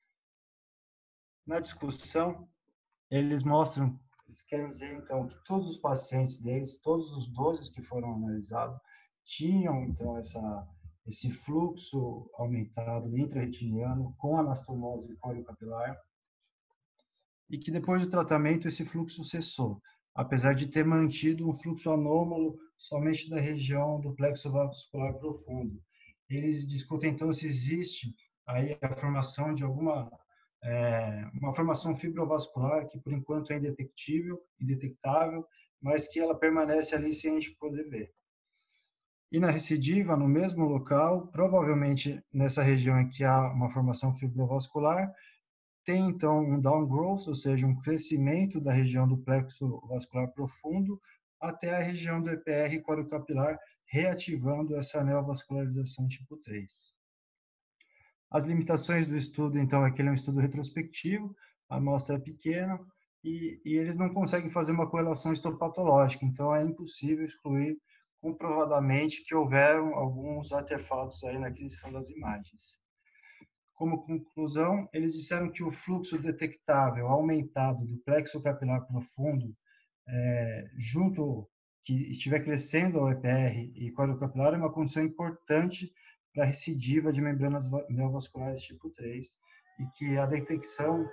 Na discussão, eles mostram, eles querem dizer então que todos os pacientes deles, todos os doze que foram analisados, tinham então essa, esse fluxo aumentado intrarretiniano com anastomose coriocapilar e que depois do tratamento esse fluxo cessou, apesar de ter mantido um fluxo anômalo somente da região do plexo vascular profundo. Eles discutem então se existe aí a formação de alguma é, uma formação fibrovascular que por enquanto é indetectível, indetectável, mas que ela permanece ali sem a gente poder ver. E na recidiva, no mesmo local, provavelmente nessa região em que há uma formação fibrovascular, tem então um downgrowth, ou seja, um crescimento da região do plexo vascular profundo até a região do E P R coriocapilar, reativando essa neovascularização tipo três. As limitações do estudo, então, é que ele é um estudo retrospectivo, a amostra é pequena, e, e eles não conseguem fazer uma correlação histopatológica, então é impossível excluir comprovadamente que houveram alguns artefatos aí na aquisição das imagens. Como conclusão, eles disseram que o fluxo detectável aumentado do plexo capilar profundo, é, junto que estiver crescendo ao E P R e coriocapilar, é uma condição importante para a recidiva de membranas neovasculares tipo três, e que a detecção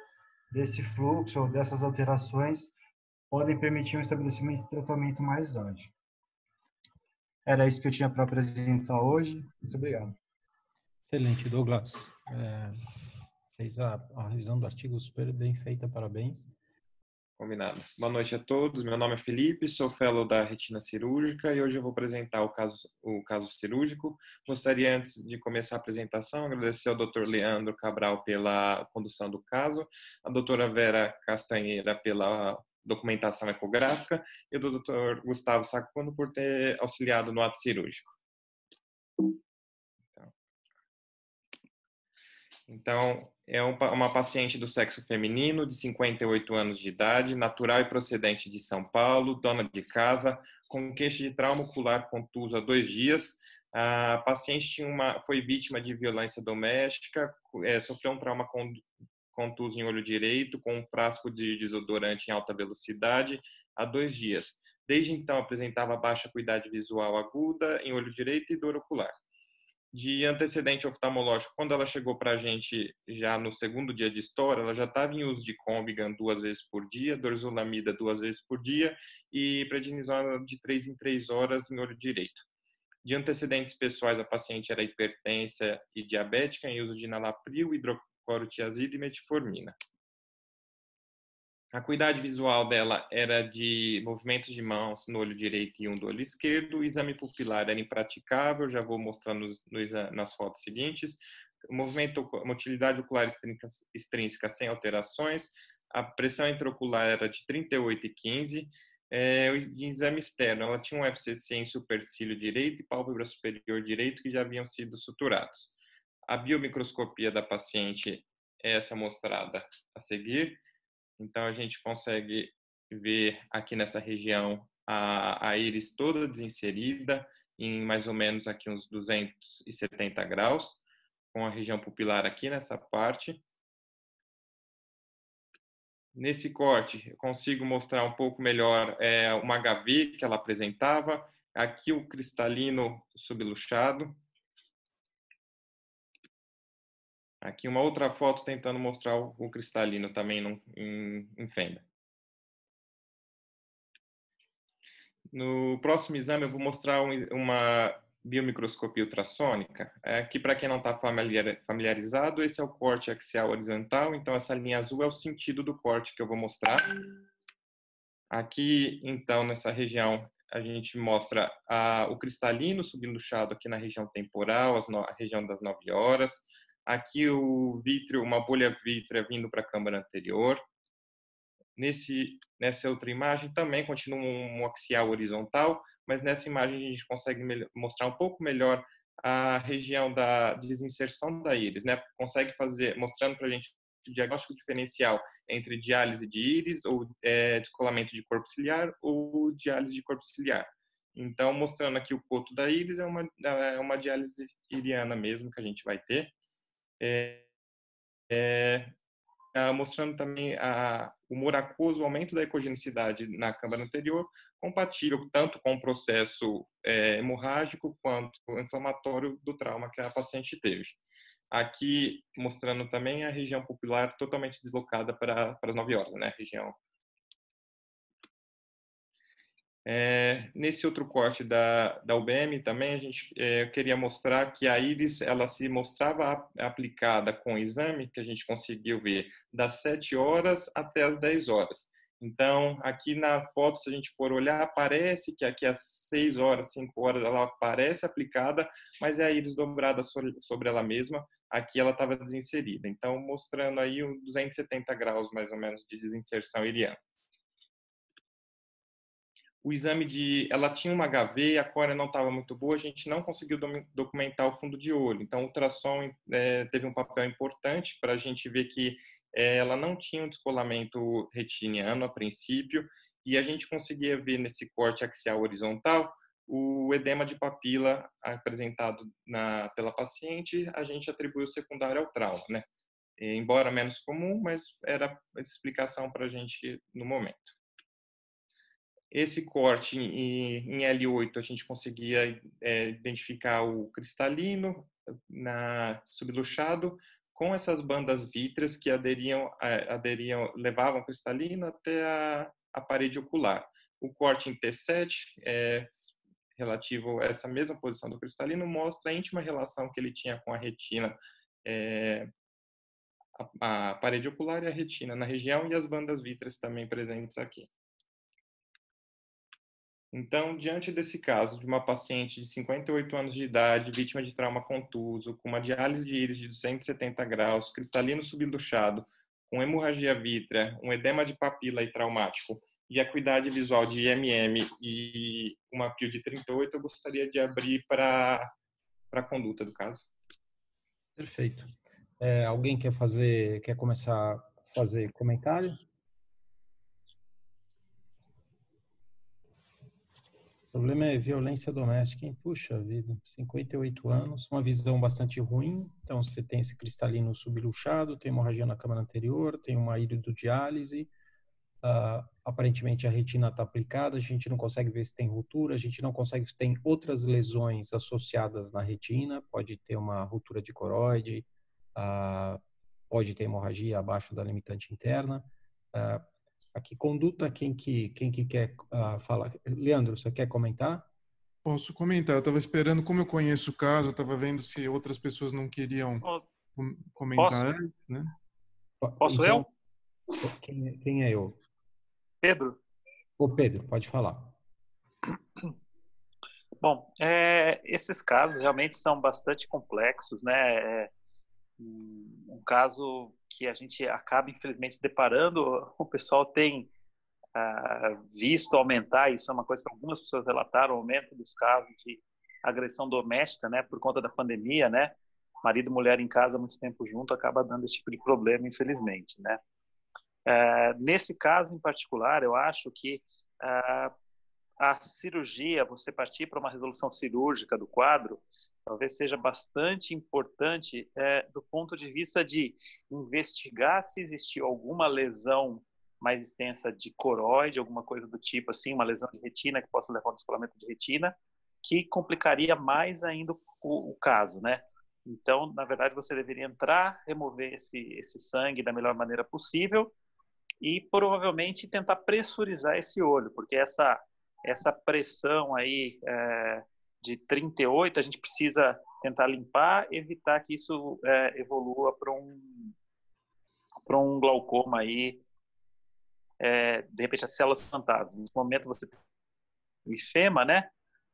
desse fluxo ou dessas alterações podem permitir um estabelecimento de tratamento mais ágil. Era isso que eu tinha para apresentar hoje. Muito obrigado. Excelente, Douglas. É, fez a, a revisão do artigo super bem feita, parabéns. Combinado. Boa noite a todos. Meu nome é Felipe, sou fellow da retina cirúrgica e hoje eu vou apresentar o caso, o caso cirúrgico. Gostaria, antes de começar a apresentação, agradecer ao doutor Leandro Cabral pela condução do caso, a doutora Vera Castanheira pela documentação ecográfica e o doutor Gustavo Sacuno por ter auxiliado no ato cirúrgico. Então, é uma paciente do sexo feminino, de cinquenta e oito anos de idade, natural e procedente de São Paulo, dona de casa, com queixa de trauma ocular contuso há dois dias. A paciente tinha uma, foi vítima de violência doméstica, é, sofreu um trauma contuso em olho direito, com um frasco de desodorante em alta velocidade há dois dias. Desde então, apresentava baixa acuidade visual aguda em olho direito e dor ocular. De antecedente oftalmológico, quando ela chegou para a gente já no segundo dia de história, ela já estava em uso de Combigan duas vezes por dia, dorzolamida duas vezes por dia e prednisona de três em três horas em olho direito. De antecedentes pessoais, a paciente era hipertensa e diabética, em uso de nalapril, hidroclorotiazida e metformina. A acuidade visual dela era de movimentos de mãos no olho direito e um do olho esquerdo. O exame pupilar era impraticável, já vou mostrar nos, nos, nas fotos seguintes. O movimento, motilidade ocular extrínseca, extrínseca sem alterações. A pressão intraocular era de trinta e oito e quinze. É, o exame externo, ela tinha um F C C em supercílio direito e pálpebra superior direito que já haviam sido suturados. A biomicroscopia da paciente é essa mostrada a seguir. Então, a gente consegue ver aqui nessa região a, a íris toda desinserida, em mais ou menos aqui uns duzentos e setenta graus, com a região pupilar aqui nessa parte. Nesse corte, eu consigo mostrar um pouco melhor é, uma H V que ela apresentava. Aqui o cristalino subluxado. Aqui uma outra foto tentando mostrar o, o cristalino também no, em, em fenda. No próximo exame eu vou mostrar um, uma biomicroscopia ultrassônica. Aqui, para quem não está familiarizado, esse é o corte axial horizontal, então essa linha azul é o sentido do corte que eu vou mostrar. Aqui, então, nessa região, a gente mostra a, o cristalino subluxado aqui na região temporal, as no, a região das nove horas. Aqui o vítreo, uma bolha vítrea vindo para a câmara anterior. Nesse, nessa outra imagem também continua um, um axial horizontal, mas nessa imagem a gente consegue mostrar um pouco melhor a região da desinserção da íris, né? Consegue fazer, mostrando para a gente o diagnóstico diferencial entre diálise de íris ou é, descolamento de corpo ciliar ou diálise de corpo ciliar. Então, mostrando aqui o coto da íris, é uma, é uma diálise iriana mesmo que a gente vai ter. É, é, mostrando também a, o humor aquoso, o aumento da ecogenicidade na câmara anterior, compatível tanto com o processo é, hemorrágico quanto inflamatório do trauma que a paciente teve. Aqui, mostrando também a região pupilar totalmente deslocada para, para as nove horas, né? A região. É, nesse outro corte da, da U B M também, a gente é, queria mostrar que a íris ela se mostrava aplicada com o exame, que a gente conseguiu ver, das sete horas até as dez horas. Então, aqui na foto, se a gente for olhar, parece que aqui às seis horas, cinco horas, ela parece aplicada, mas é a íris dobrada sobre ela mesma. Aqui ela estava desinserida. Então, mostrando aí uns duzentos e setenta graus, mais ou menos, de desinserção iriana. O exame de... Ela tinha uma H V, a córea não estava muito boa, a gente não conseguiu documentar o fundo de olho. Então, o ultrassom é, teve um papel importante para a gente ver que é, ela não tinha um descolamento retiniano a princípio, e a gente conseguia ver nesse corte axial horizontal o edema de papila apresentado na, pela paciente, a gente atribuiu secundário ao trauma, né? E, embora menos comum, mas era a explicação para a gente no momento. Esse corte em L oito a gente conseguia é, identificar o cristalino na, subluxado com essas bandas vítreas que aderiam, aderiam levavam o cristalino até a, a parede ocular. O corte em T sete, é, relativo a essa mesma posição do cristalino, mostra a íntima relação que ele tinha com a retina, é, a, a parede ocular e a retina na região, e as bandas vítreas também presentes aqui. Então, diante desse caso de uma paciente de cinquenta e oito anos de idade, vítima de trauma contuso, com uma diálise de íris de duzentos e setenta graus, cristalino subluxado, com hemorragia vítrea, um edema de papila e traumático, e acuidade visual de I M M e uma P I O de trinta e oito, eu gostaria de abrir para a conduta do caso. Perfeito. É, alguém quer fazer, quer começar a fazer comentário? O problema é violência doméstica, hein? Puxa vida, cinquenta e oito anos, uma visão bastante ruim. Então, você tem esse cristalino subluxado, tem hemorragia na câmara anterior, tem uma iridodiálise. Uh, aparentemente, a retina está aplicada, a gente não consegue ver se tem ruptura, a gente não consegue ver se tem outras lesões associadas na retina. Pode ter uma ruptura de coroide, uh, pode ter hemorragia abaixo da limitante interna. Uh, Aqui, conduta, quem que, quem que quer uh, falar? Leandro, você quer comentar? Posso comentar. Eu estava esperando, como eu conheço o caso, eu estava vendo se outras pessoas não queriam comentar antes, né? Posso então, eu? Quem, quem é eu? Pedro. Ô, Pedro, pode falar. Bom, é, esses casos realmente são bastante complexos, né? É, um caso que a gente acaba, infelizmente, se deparando, o pessoal tem ah, visto aumentar, isso é uma coisa que algumas pessoas relataram, o aumento dos casos de agressão doméstica, né, por conta da pandemia, né, marido e mulher em casa há muito tempo junto, acaba dando esse tipo de problema, infelizmente, né. É, nesse caso em particular, eu acho que ah, a cirurgia, você partir para uma resolução cirúrgica do quadro, talvez seja bastante importante é, do ponto de vista de investigar se existiu alguma lesão mais extensa de coroide, alguma coisa do tipo assim, uma lesão de retina que possa levar ao descolamento de retina, que complicaria mais ainda o, o caso, né? Então, na verdade, você deveria entrar, remover esse, esse sangue da melhor maneira possível e provavelmente tentar pressurizar esse olho, porque essa essa pressão aí é, de trinta e oito, a gente precisa tentar limpar, evitar que isso é, evolua para um, para um glaucoma aí, é, de repente as células fantasma. Nesse momento você tem o ifema, né?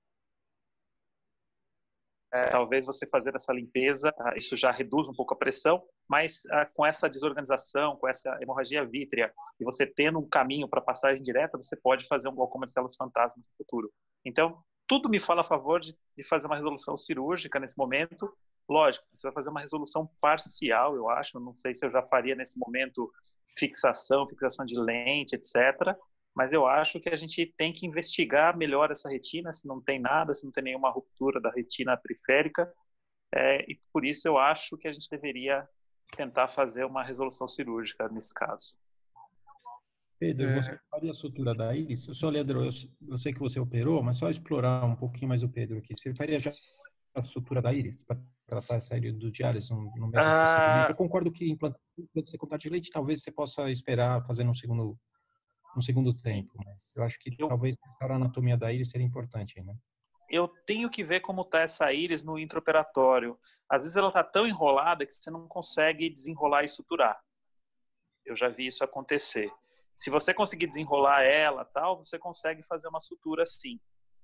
É, talvez você fazer essa limpeza, isso já reduz um pouco a pressão, mas ah, com essa desorganização, com essa hemorragia vítrea, e você tendo um caminho para passagem direta, você pode fazer um glaucoma de células fantasmas no futuro. Então, tudo me fala a favor de, de fazer uma resolução cirúrgica nesse momento. Lógico, você vai fazer uma resolução parcial, eu acho, não sei se eu já faria nesse momento fixação, fixação de lente, etcétera, mas eu acho que a gente tem que investigar melhor essa retina, se não tem nada, se não tem nenhuma ruptura da retina periférica, é, e por isso eu acho que a gente deveria tentar fazer uma resolução cirúrgica nesse caso. Pedro, você faria a sutura da íris? Eu sou Leandro, eu, eu sei que você operou, mas só explorar um pouquinho mais o Pedro aqui. Você faria já a sutura da íris para tratar essa iridodiálise no, no mesmo ah... procedimento? Eu concordo que implante, implante secundário de leite, talvez você possa esperar fazer um segundo um segundo tempo, mas eu acho que eu, talvez a anatomia da íris seria importante, né? Eu tenho que ver como está essa íris no intraoperatório. Às vezes ela está tão enrolada que você não consegue desenrolar e suturar. Eu já vi isso acontecer. Se você conseguir desenrolar ela, tal, você consegue fazer uma sutura sim.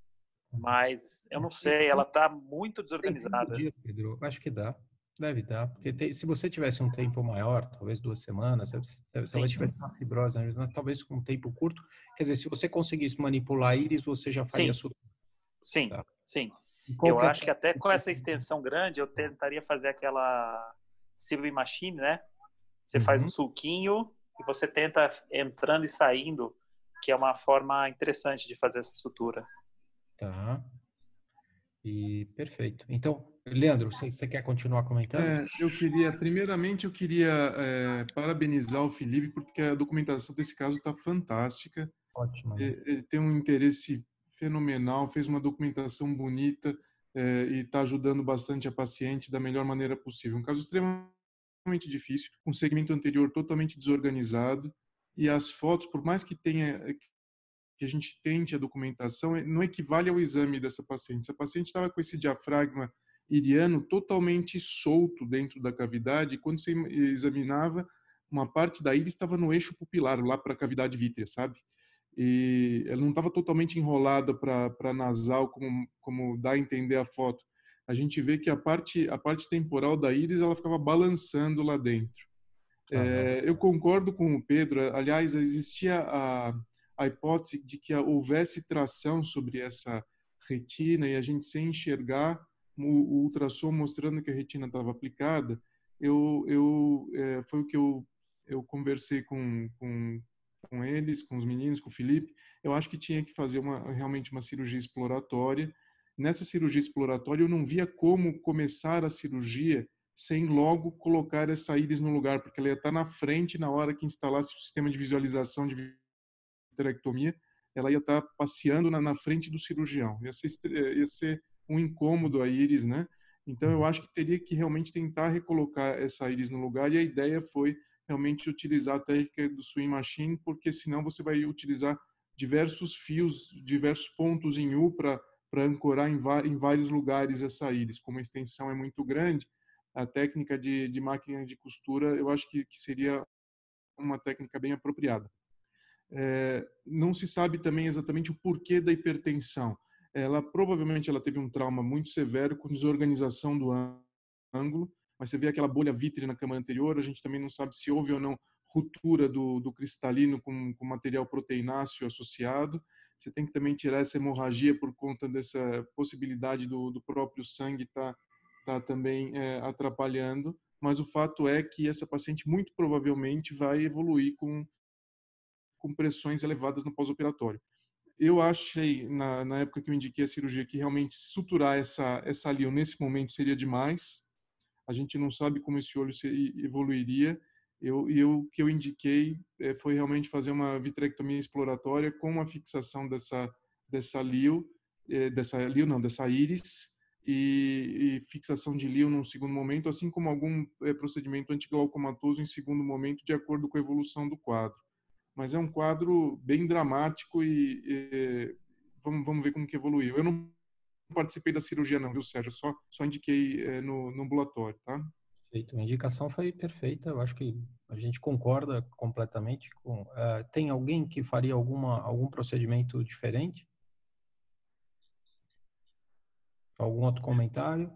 Mas eu não sei, ela está muito desorganizada. Dia, Pedro, acho que dá. Deve dar, porque tem, se você tivesse um tempo maior, talvez duas semanas, talvez sim, tivesse uma fibrose, mas talvez com um tempo curto, quer dizer, se você conseguisse manipular a íris, você já faria sim. sutura. Sim, tá. sim. Eu acho que, que até com essa extensão grande, eu tentaria fazer aquela Sewing Machine, né? Você uhum. faz um sulquinho e você tenta entrando e saindo, que é uma forma interessante de fazer essa sutura. Tá. E perfeito. Então, Leandro, você, você quer continuar comentando? É, eu queria, primeiramente, eu queria é, parabenizar o Felipe, porque a documentação desse caso está fantástica. Ótimo. Né? Ele tem um interesse fenomenal, fez uma documentação bonita é, e está ajudando bastante a paciente da melhor maneira possível. Um caso extremamente extremamente difícil, com um segmento anterior totalmente desorganizado, e as fotos, por mais que tenha que a gente tente a documentação, não equivale ao exame dessa paciente. Essa paciente estava com esse diafragma iriano totalmente solto dentro da cavidade, e quando você examinava, uma parte da íris estava no eixo pupilar, lá para a cavidade vítrea, sabe? E ela não estava totalmente enrolada para nasal, como, como dá a entender a foto. A gente vê que a parte, a parte temporal da íris ela ficava balançando lá dentro. É, eu concordo com o Pedro. Aliás, existia a, a hipótese de que houvesse tração sobre essa retina e a gente sem enxergar o, o ultrassom mostrando que a retina estava aplicada. Eu, eu, é, foi o que eu, eu conversei com, com, com eles, com os meninos, com o Felipe. Eu acho que tinha que fazer uma, realmente uma cirurgia exploratória. Nessa cirurgia exploratória, eu não via como começar a cirurgia sem logo colocar essa íris no lugar, porque ela ia estar na frente na hora que instalasse o sistema de visualização de vitrectomia, ela ia estar passeando na, na frente do cirurgião. Ia ser, ia ser um incômodo a íris, né? Então, eu acho que teria que realmente tentar recolocar essa íris no lugar, e a ideia foi realmente utilizar a técnica do swing machine, porque senão você vai utilizar diversos fios, diversos pontos em U para para ancorar em, em vários lugares essa íris. Como a extensão é muito grande, a técnica de, de máquina de costura, eu acho que, que seria uma técnica bem apropriada. É, não se sabe também exatamente o porquê da hipertensão. Ela provavelmente ela teve um trauma muito severo com desorganização do ângulo, mas você vê aquela bolha vítrea na câmara anterior, a gente também não sabe se houve ou não ruptura do, do cristalino com, com material proteináceo associado. Você tem que também tirar essa hemorragia por conta dessa possibilidade do, do próprio sangue estar tá, tá também é, atrapalhando. Mas o fato é que essa paciente muito provavelmente vai evoluir com, com pressões elevadas no pós-operatório. Eu achei, na, na época que eu indiquei a cirurgia, que realmente suturar essa, essa lio nesse momento seria demais. A gente não sabe como esse olho se evoluiria. Eu, e eu, o que eu indiquei é, foi realmente fazer uma vitrectomia exploratória com uma fixação dessa, dessa lio, é, dessa lio não, dessa íris, e, e fixação de lio num segundo momento, assim como algum é, procedimento antiglaucomatoso em segundo momento, de acordo com a evolução do quadro. Mas é um quadro bem dramático e, e vamos, vamos ver como que evoluiu. Eu não participei da cirurgia não, viu, Sérgio? Só, só indiquei é, no, no ambulatório, tá? Perfeito. A indicação foi perfeita. Eu acho que a gente concorda completamente com... Uh, tem alguém que faria alguma, algum procedimento diferente? Algum outro comentário?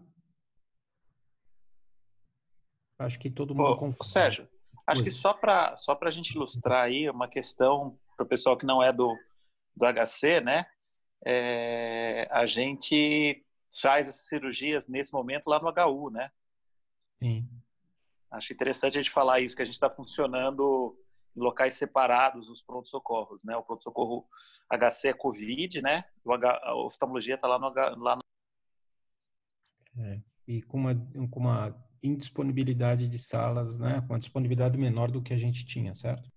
Acho que todo mundo Ô, concorda. Sérgio, acho Oi. que só para só para a gente ilustrar aí uma questão para o pessoal que não é do, do H C, né? É, a gente faz as cirurgias nesse momento lá no H U, né? Sim. Acho interessante a gente falar isso, que a gente está funcionando em locais separados, os pronto-socorros, né? O pronto-socorro H C é Covid, né? O H, a oftalmologia está lá no... Lá no... É, e com uma, com uma indisponibilidade de salas, né? Com uma disponibilidade menor do que a gente tinha, certo?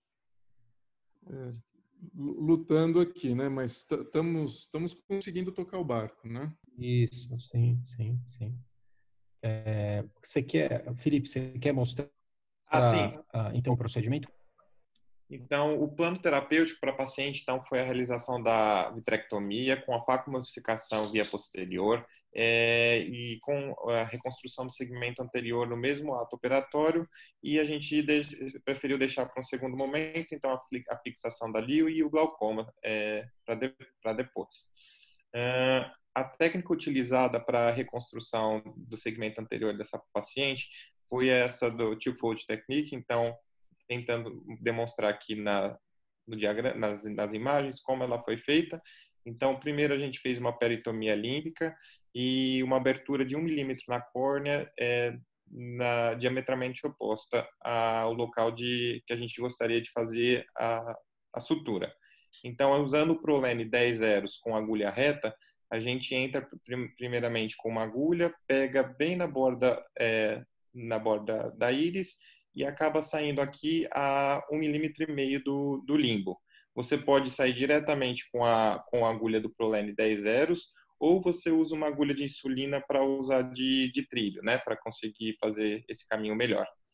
É, lutando aqui, né? Mas estamos estamos conseguindo tocar o barco, né? Isso, sim, sim, sim. É, você quer, Felipe, você quer mostrar Ah, sim. uh, então o procedimento? Então, o plano terapêutico para paciente então foi a realização da vitrectomia com a facomulsificação via posterior é, e com a reconstrução do segmento anterior no mesmo ato operatório, e a gente de, preferiu deixar para um segundo momento, então a, a fixação da lio e o glaucoma é, para de, depois. É, a técnica utilizada para a reconstrução do segmento anterior dessa paciente foi essa do two-fold technique, então tentando demonstrar aqui na, no diagrama, nas, nas imagens como ela foi feita. Então, primeiro a gente fez uma peritomia límbica e uma abertura de um milímetro na córnea, é, na, diametralmente oposta ao local de, que a gente gostaria de fazer a, a sutura. Então, usando o Prolene dez zeros com agulha reta, a gente entra primeiramente com uma agulha, pega bem na borda, é, na borda da íris, e acaba saindo aqui a um milímetro e meio do, do limbo. Você pode sair diretamente com a, com a agulha do Prolene dez zeros, ou você usa uma agulha de insulina para usar de, de trilho, né, para conseguir fazer esse caminho melhor.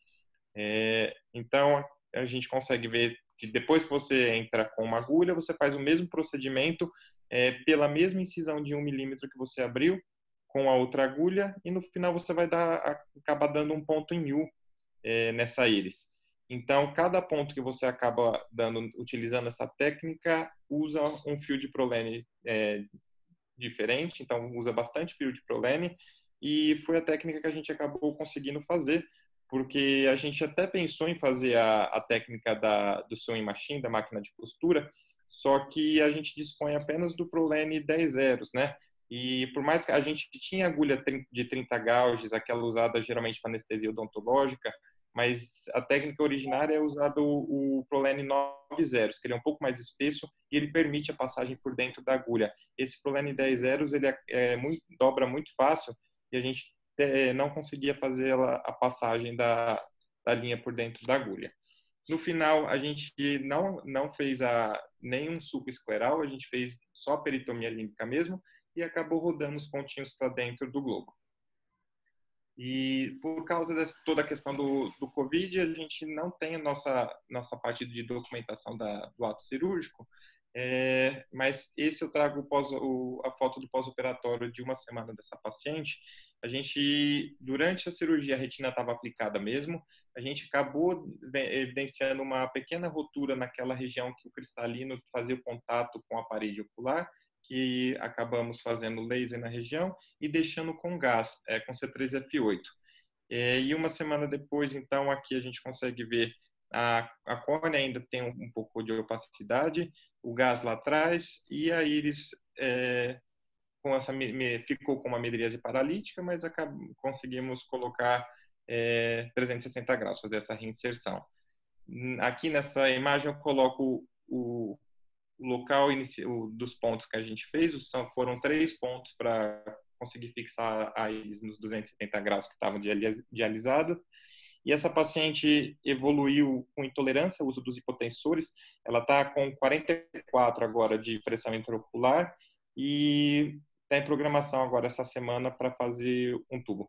É, então, a gente consegue ver que depois que você entra com uma agulha, você faz o mesmo procedimento é, pela mesma incisão de um milímetro que você abriu com a outra agulha, e no final você vai dar, acabar dando um ponto em U é, nessa íris. Então, cada ponto que você acaba dando, utilizando essa técnica, usa um fio de prolene é, diferente, então usa bastante fio de prolene, e foi a técnica que a gente acabou conseguindo fazer, porque a gente até pensou em fazer a, a técnica da, do sewing machine, da máquina de costura, só que a gente dispõe apenas do prolene dez zeros, né? E por mais que a gente tinha agulha de trinta gauges, aquela usada geralmente para anestesia odontológica, mas a técnica originária é usar o, o prolene nove zeros, que ele é um pouco mais espesso e ele permite a passagem por dentro da agulha. Esse prolene dez zeros, ele é, é muito, dobra muito fácil, e a gente é, não conseguia fazer a, a passagem da, da linha por dentro da agulha. No final, a gente não, não fez a, nenhum suco escleral, a gente fez só peritomia límbica mesmo, e acabou rodando os pontinhos para dentro do globo. E por causa de toda a questão do, do Covid, a gente não tem a nossa, nossa parte de documentação da, do ato cirúrgico, é, mas esse eu trago pós, o, a foto do pós-operatório de uma semana dessa paciente. A gente, durante a cirurgia, a retina estava aplicada mesmo, a gente acabou evidenciando uma pequena rotura naquela região que o cristalino fazia o contato com a parede ocular, que acabamos fazendo laser na região e deixando com gás, é, com C três F oito. É, e uma semana depois, então, aqui a gente consegue ver a, a córnea ainda tem um, um pouco de opacidade, o gás lá atrás, e a íris é, com essa, me, ficou com uma midríase paralítica, mas acab, conseguimos colocar é, trezentos e sessenta graus, fazer essa reinserção. Aqui nessa imagem eu coloco o o local inicio, dos pontos que a gente fez, são, foram três pontos para conseguir fixar a íris nos duzentos e setenta graus que estavam dialisadas. E essa paciente evoluiu com intolerância ao uso dos hipotensores, ela está com quarenta e quatro agora de pressão intraocular e está em programação agora essa semana para fazer um tubo.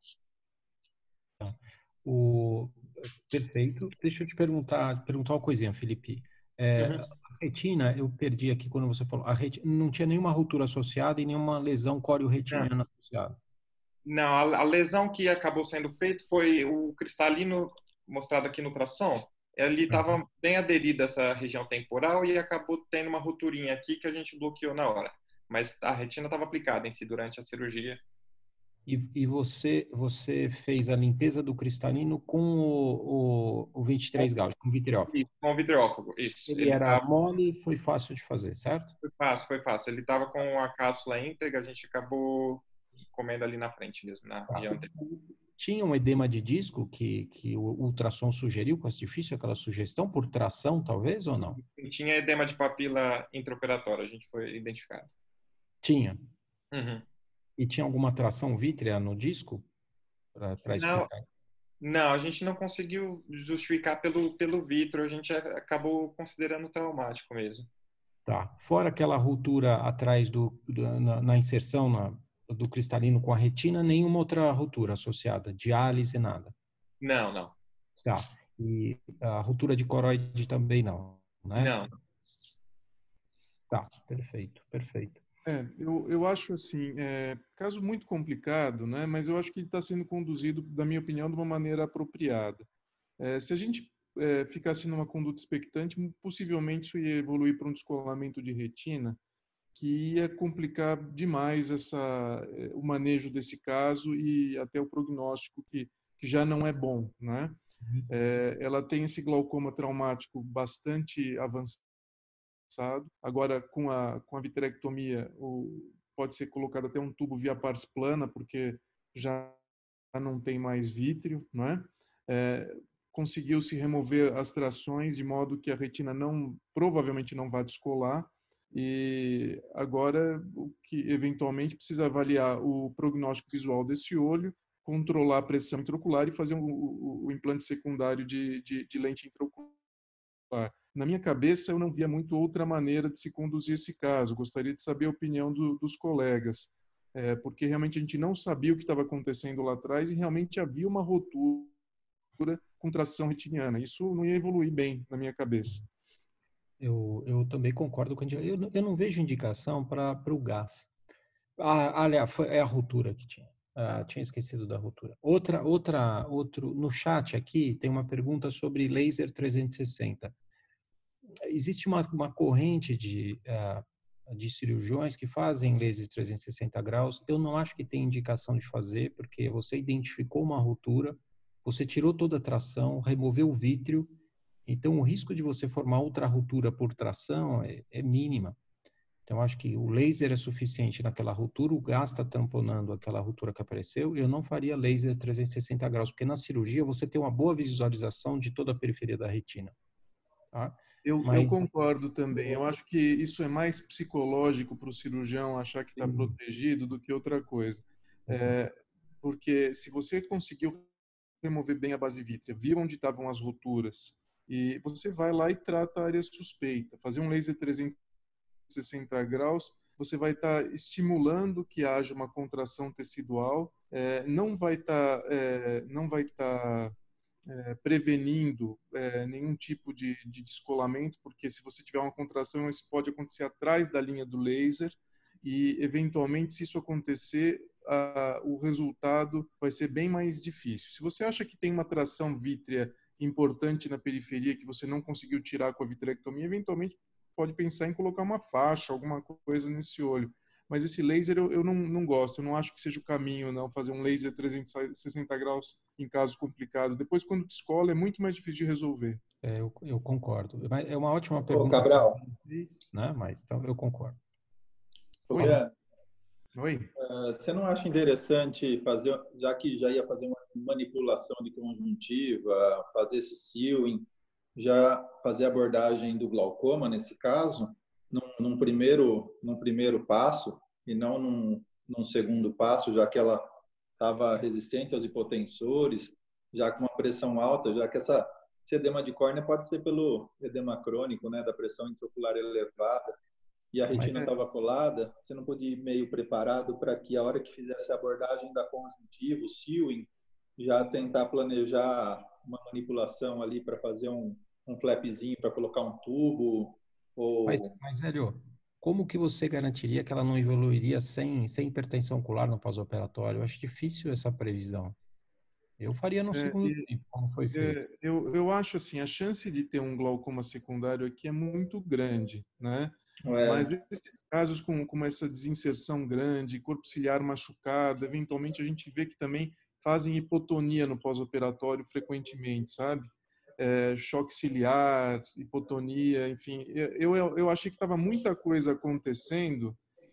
O... Perfeito. Deixa eu te perguntar, perguntar uma coisinha, Felipe. É, Uhum. A retina, eu perdi aqui quando você falou, a retina, não tinha nenhuma ruptura associada e nenhuma lesão coreo-retiniana associada. Não, a, a lesão que acabou sendo feita foi o cristalino mostrado aqui no ultrassom. Ele estava Uhum. bem aderido a essa região temporal e acabou tendo uma rupturinha aqui que a gente bloqueou na hora. Mas a retina estava aplicada em si durante a cirurgia. E, e você, você fez a limpeza do cristalino com o, o, o vinte e três gauge, com vitriófago. Isso, com vitriófago, isso. Ele, Ele era tava... mole e foi fácil de fazer, certo? Foi fácil, foi fácil. Ele estava com a cápsula íntegra, a gente acabou comendo ali na frente mesmo, na região anterior. Tinha um edema de disco que, que o ultrassom sugeriu, com difícil aquela sugestão, por tração talvez ou não? Tinha edema de papila intraoperatória, a gente foi identificado. Tinha. Uhum. E tinha alguma tração vítrea no disco? Para explicar. Não, a gente não conseguiu justificar pelo, pelo vitro, a gente acabou considerando traumático mesmo. Tá. Fora aquela ruptura atrás do, do na, na inserção na, do cristalino com a retina, nenhuma outra ruptura associada, diálise, nada? Não, não. Tá. E a ruptura de coroide também não, né? Não. Tá, perfeito, perfeito. É, eu, eu acho assim, é, caso muito complicado, né? Mas eu acho que ele está sendo conduzido, na minha opinião, de uma maneira apropriada. É, se a gente é, ficasse numa conduta expectante, possivelmente isso ia evoluir para um descolamento de retina, que ia complicar demais essa, o manejo desse caso e até o prognóstico, que, que já não é bom, né? É, ela tem esse glaucoma traumático bastante avançado. Agora, com a, com a vitrectomia, o, pode ser colocado até um tubo via pars plana, porque já não tem mais vítreo, não é? É, conseguiu-se remover as trações de modo que a retina não, provavelmente não vai descolar, e agora o que eventualmente precisa avaliar o prognóstico visual desse olho, controlar a pressão intraocular e fazer o, o, o implante secundário de, de, de lente intraocular. Na minha cabeça, eu não via muito outra maneira de se conduzir esse caso. Eu gostaria de saber a opinião do, dos colegas, é, porque realmente a gente não sabia o que estava acontecendo lá atrás e realmente havia uma rotura contração retiniana. Isso não ia evoluir bem na minha cabeça. Eu, eu também concordo com a indicação. Eu, eu não vejo indicação para o gás. Ah, aliás, foi, é a ruptura que tinha. Ah, tinha esquecido da ruptura. Outra, outra, outro, no chat aqui tem uma pergunta sobre laser trezentos e sessenta. Existe uma, uma corrente de, uh, de cirurgiões que fazem laser trezentos e sessenta graus. Eu não acho que tem indicação de fazer, porque você identificou uma ruptura, você tirou toda a tração, removeu o vítreo, então o risco de você formar outra ruptura por tração é, é mínima. Então, acho que o laser é suficiente naquela ruptura, o gás está tamponando aquela ruptura que apareceu. Eu não faria laser trezentos e sessenta graus, porque na cirurgia você tem uma boa visualização de toda a periferia da retina. Tá? Eu, Mas... eu concordo também. Eu acho que isso é mais psicológico para o cirurgião achar que está protegido do que outra coisa. É, porque se você conseguiu remover bem a base vítrea, viu onde estavam as rupturas, e você vai lá e trata a área suspeita. Fazer um laser trezentos e sessenta graus, você vai estar tá estimulando que haja uma contração tecidual, é, não vai estar tá, é, não vai estar tá, é, prevenindo é, nenhum tipo de, de descolamento, porque se você tiver uma contração, isso pode acontecer atrás da linha do laser e, eventualmente, se isso acontecer, a, o resultado vai ser bem mais difícil. Se você acha que tem uma tração vítrea importante na periferia que você não conseguiu tirar com a vitrectomia, eventualmente pode pensar em colocar uma faixa, alguma coisa nesse olho. Mas esse laser eu, eu não, não gosto, eu não acho que seja o caminho, não, fazer um laser trezentos e sessenta graus em casos complicados. Depois, quando descola, é muito mais difícil de resolver. É, eu, eu concordo. É uma ótima pergunta. Ô, Cabral. Né? Mas, então, eu concordo. Ô, Oi. Oi. Uh, você não acha interessante fazer, já que já ia fazer uma manipulação de conjuntiva, fazer esse sealing, já fazer a abordagem do glaucoma, nesse caso, num, num, primeiro, num primeiro passo, e não num, num segundo passo, já que ela estava resistente aos hipotensores, já com uma pressão alta, já que essa, esse edema de córnea pode ser pelo edema crônico, né, da pressão intraocular elevada, e a retina estava colada, você não podia ir meio preparado para que a hora que fizesse a abordagem da conjuntiva, o sealing, já tentar planejar uma manipulação ali para fazer um um flapzinho para colocar um tubo? Ou... Mas, mas, Hélio, como que você garantiria que ela não evoluiria sem, sem hipertensão ocular no pós-operatório? Eu acho difícil essa previsão. Eu faria no é, segundo e, tempo, como foi feito. É, eu, eu acho assim, a chance de ter um glaucoma secundário aqui é muito grande, né? É. Mas esses casos com, com essa desinserção grande, corpo ciliar machucado, eventualmente a gente vê que também fazem hipotonia no pós-operatório frequentemente, sabe? É, choque ciliar, hipotonia, enfim. Eu, eu, eu achei que estava muita coisa acontecendo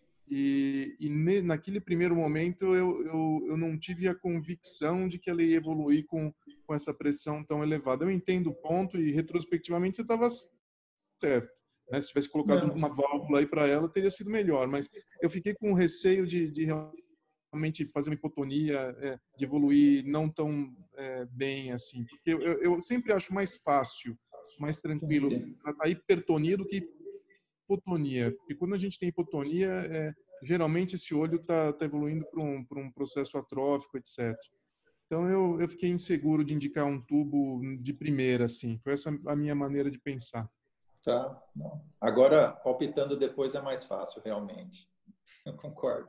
e, e ne, naquele primeiro momento eu, eu, eu não tive a convicção de que ela ia evoluir com, com essa pressão tão elevada. Eu entendo o ponto e, retrospectivamente, você estava certo. Né? Se tivesse colocado uma válvula aí para ela, teria sido melhor. Mas eu fiquei com receio de, de realmente fazer uma hipotonia, é, de evoluir não tão é, bem assim, porque eu, eu sempre acho mais fácil, mais tranquilo tratar hipertonia do que hipotonia, porque quando a gente tem hipotonia, é, geralmente esse olho está tá evoluindo para um, para um processo atrófico, etcétera. Então eu, eu fiquei inseguro de indicar um tubo de primeira, assim, foi essa a minha maneira de pensar. Tá, não. Agora, palpitando depois é mais fácil, realmente. Eu concordo.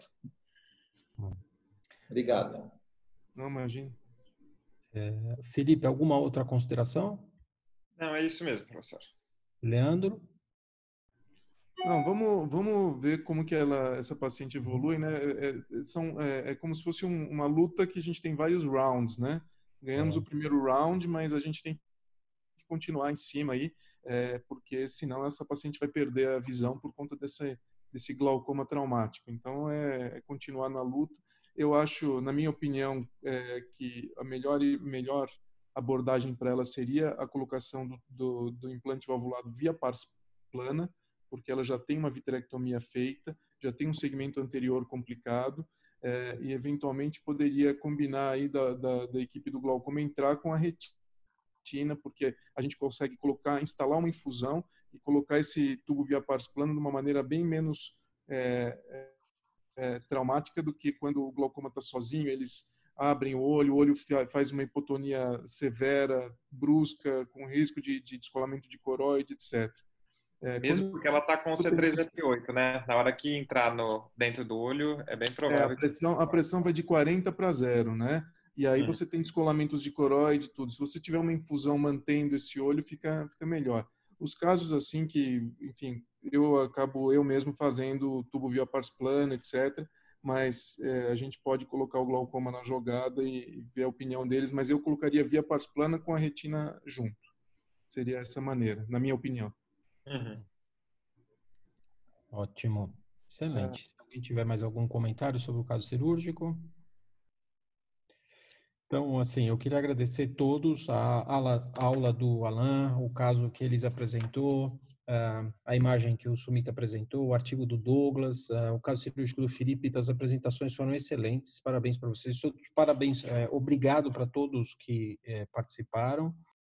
Obrigado. Não, imagino. É, Felipe, alguma outra consideração? Não, é isso mesmo, professor. Leandro? Não, vamos, vamos ver como que ela, essa paciente evolui, né? É, são, é, é como se fosse um, uma luta que a gente tem vários rounds, né? Ganhamos é. o primeiro round, mas a gente tem que continuar em cima aí, é, porque senão essa paciente vai perder a visão por conta desse, desse glaucoma traumático. Então, é, é continuar na luta. Eu acho, na minha opinião, é, que a melhor, melhor abordagem para ela seria a colocação do, do, do implante valvulado via pars plana, porque ela já tem uma vitrectomia feita, já tem um segmento anterior complicado, é, e eventualmente poderia combinar aí da, da, da equipe do glaucoma entrar com a retina, porque a gente consegue colocar, instalar uma infusão e colocar esse tubo via pars plana de uma maneira bem menos é, é, É, traumática do que quando o glaucoma está sozinho, eles abrem o olho, o olho faz uma hipotonia severa, brusca, com risco de, de descolamento de coroide, etcétera. É, Mesmo quando, porque ela está com o C três F oito, né? Na hora que entrar no, dentro do olho, é bem provável. É, a, pressão, a pressão vai de quarenta para zero, né? E aí hum. você tem descolamentos de coroide, tudo. Se você tiver uma infusão mantendo esse olho, fica, fica melhor. Os casos assim que, enfim, eu acabo eu mesmo fazendo tubo via pars plana, etcétera. Mas é, a gente pode colocar o glaucoma na jogada e, e ver a opinião deles, mas eu colocaria via pars plana com a retina junto. Seria essa maneira, na minha opinião. Uhum. Ótimo. Excelente. É. Se alguém tiver mais algum comentário sobre o caso cirúrgico. Então, assim, eu queria agradecer a todos a aula, a aula do Alain, o caso que eles apresentou, a imagem que o Sumita apresentou, o artigo do Douglas, o caso cirúrgico do Felipe. As apresentações foram excelentes. Parabéns para vocês. Parabéns, obrigado para todos que participaram.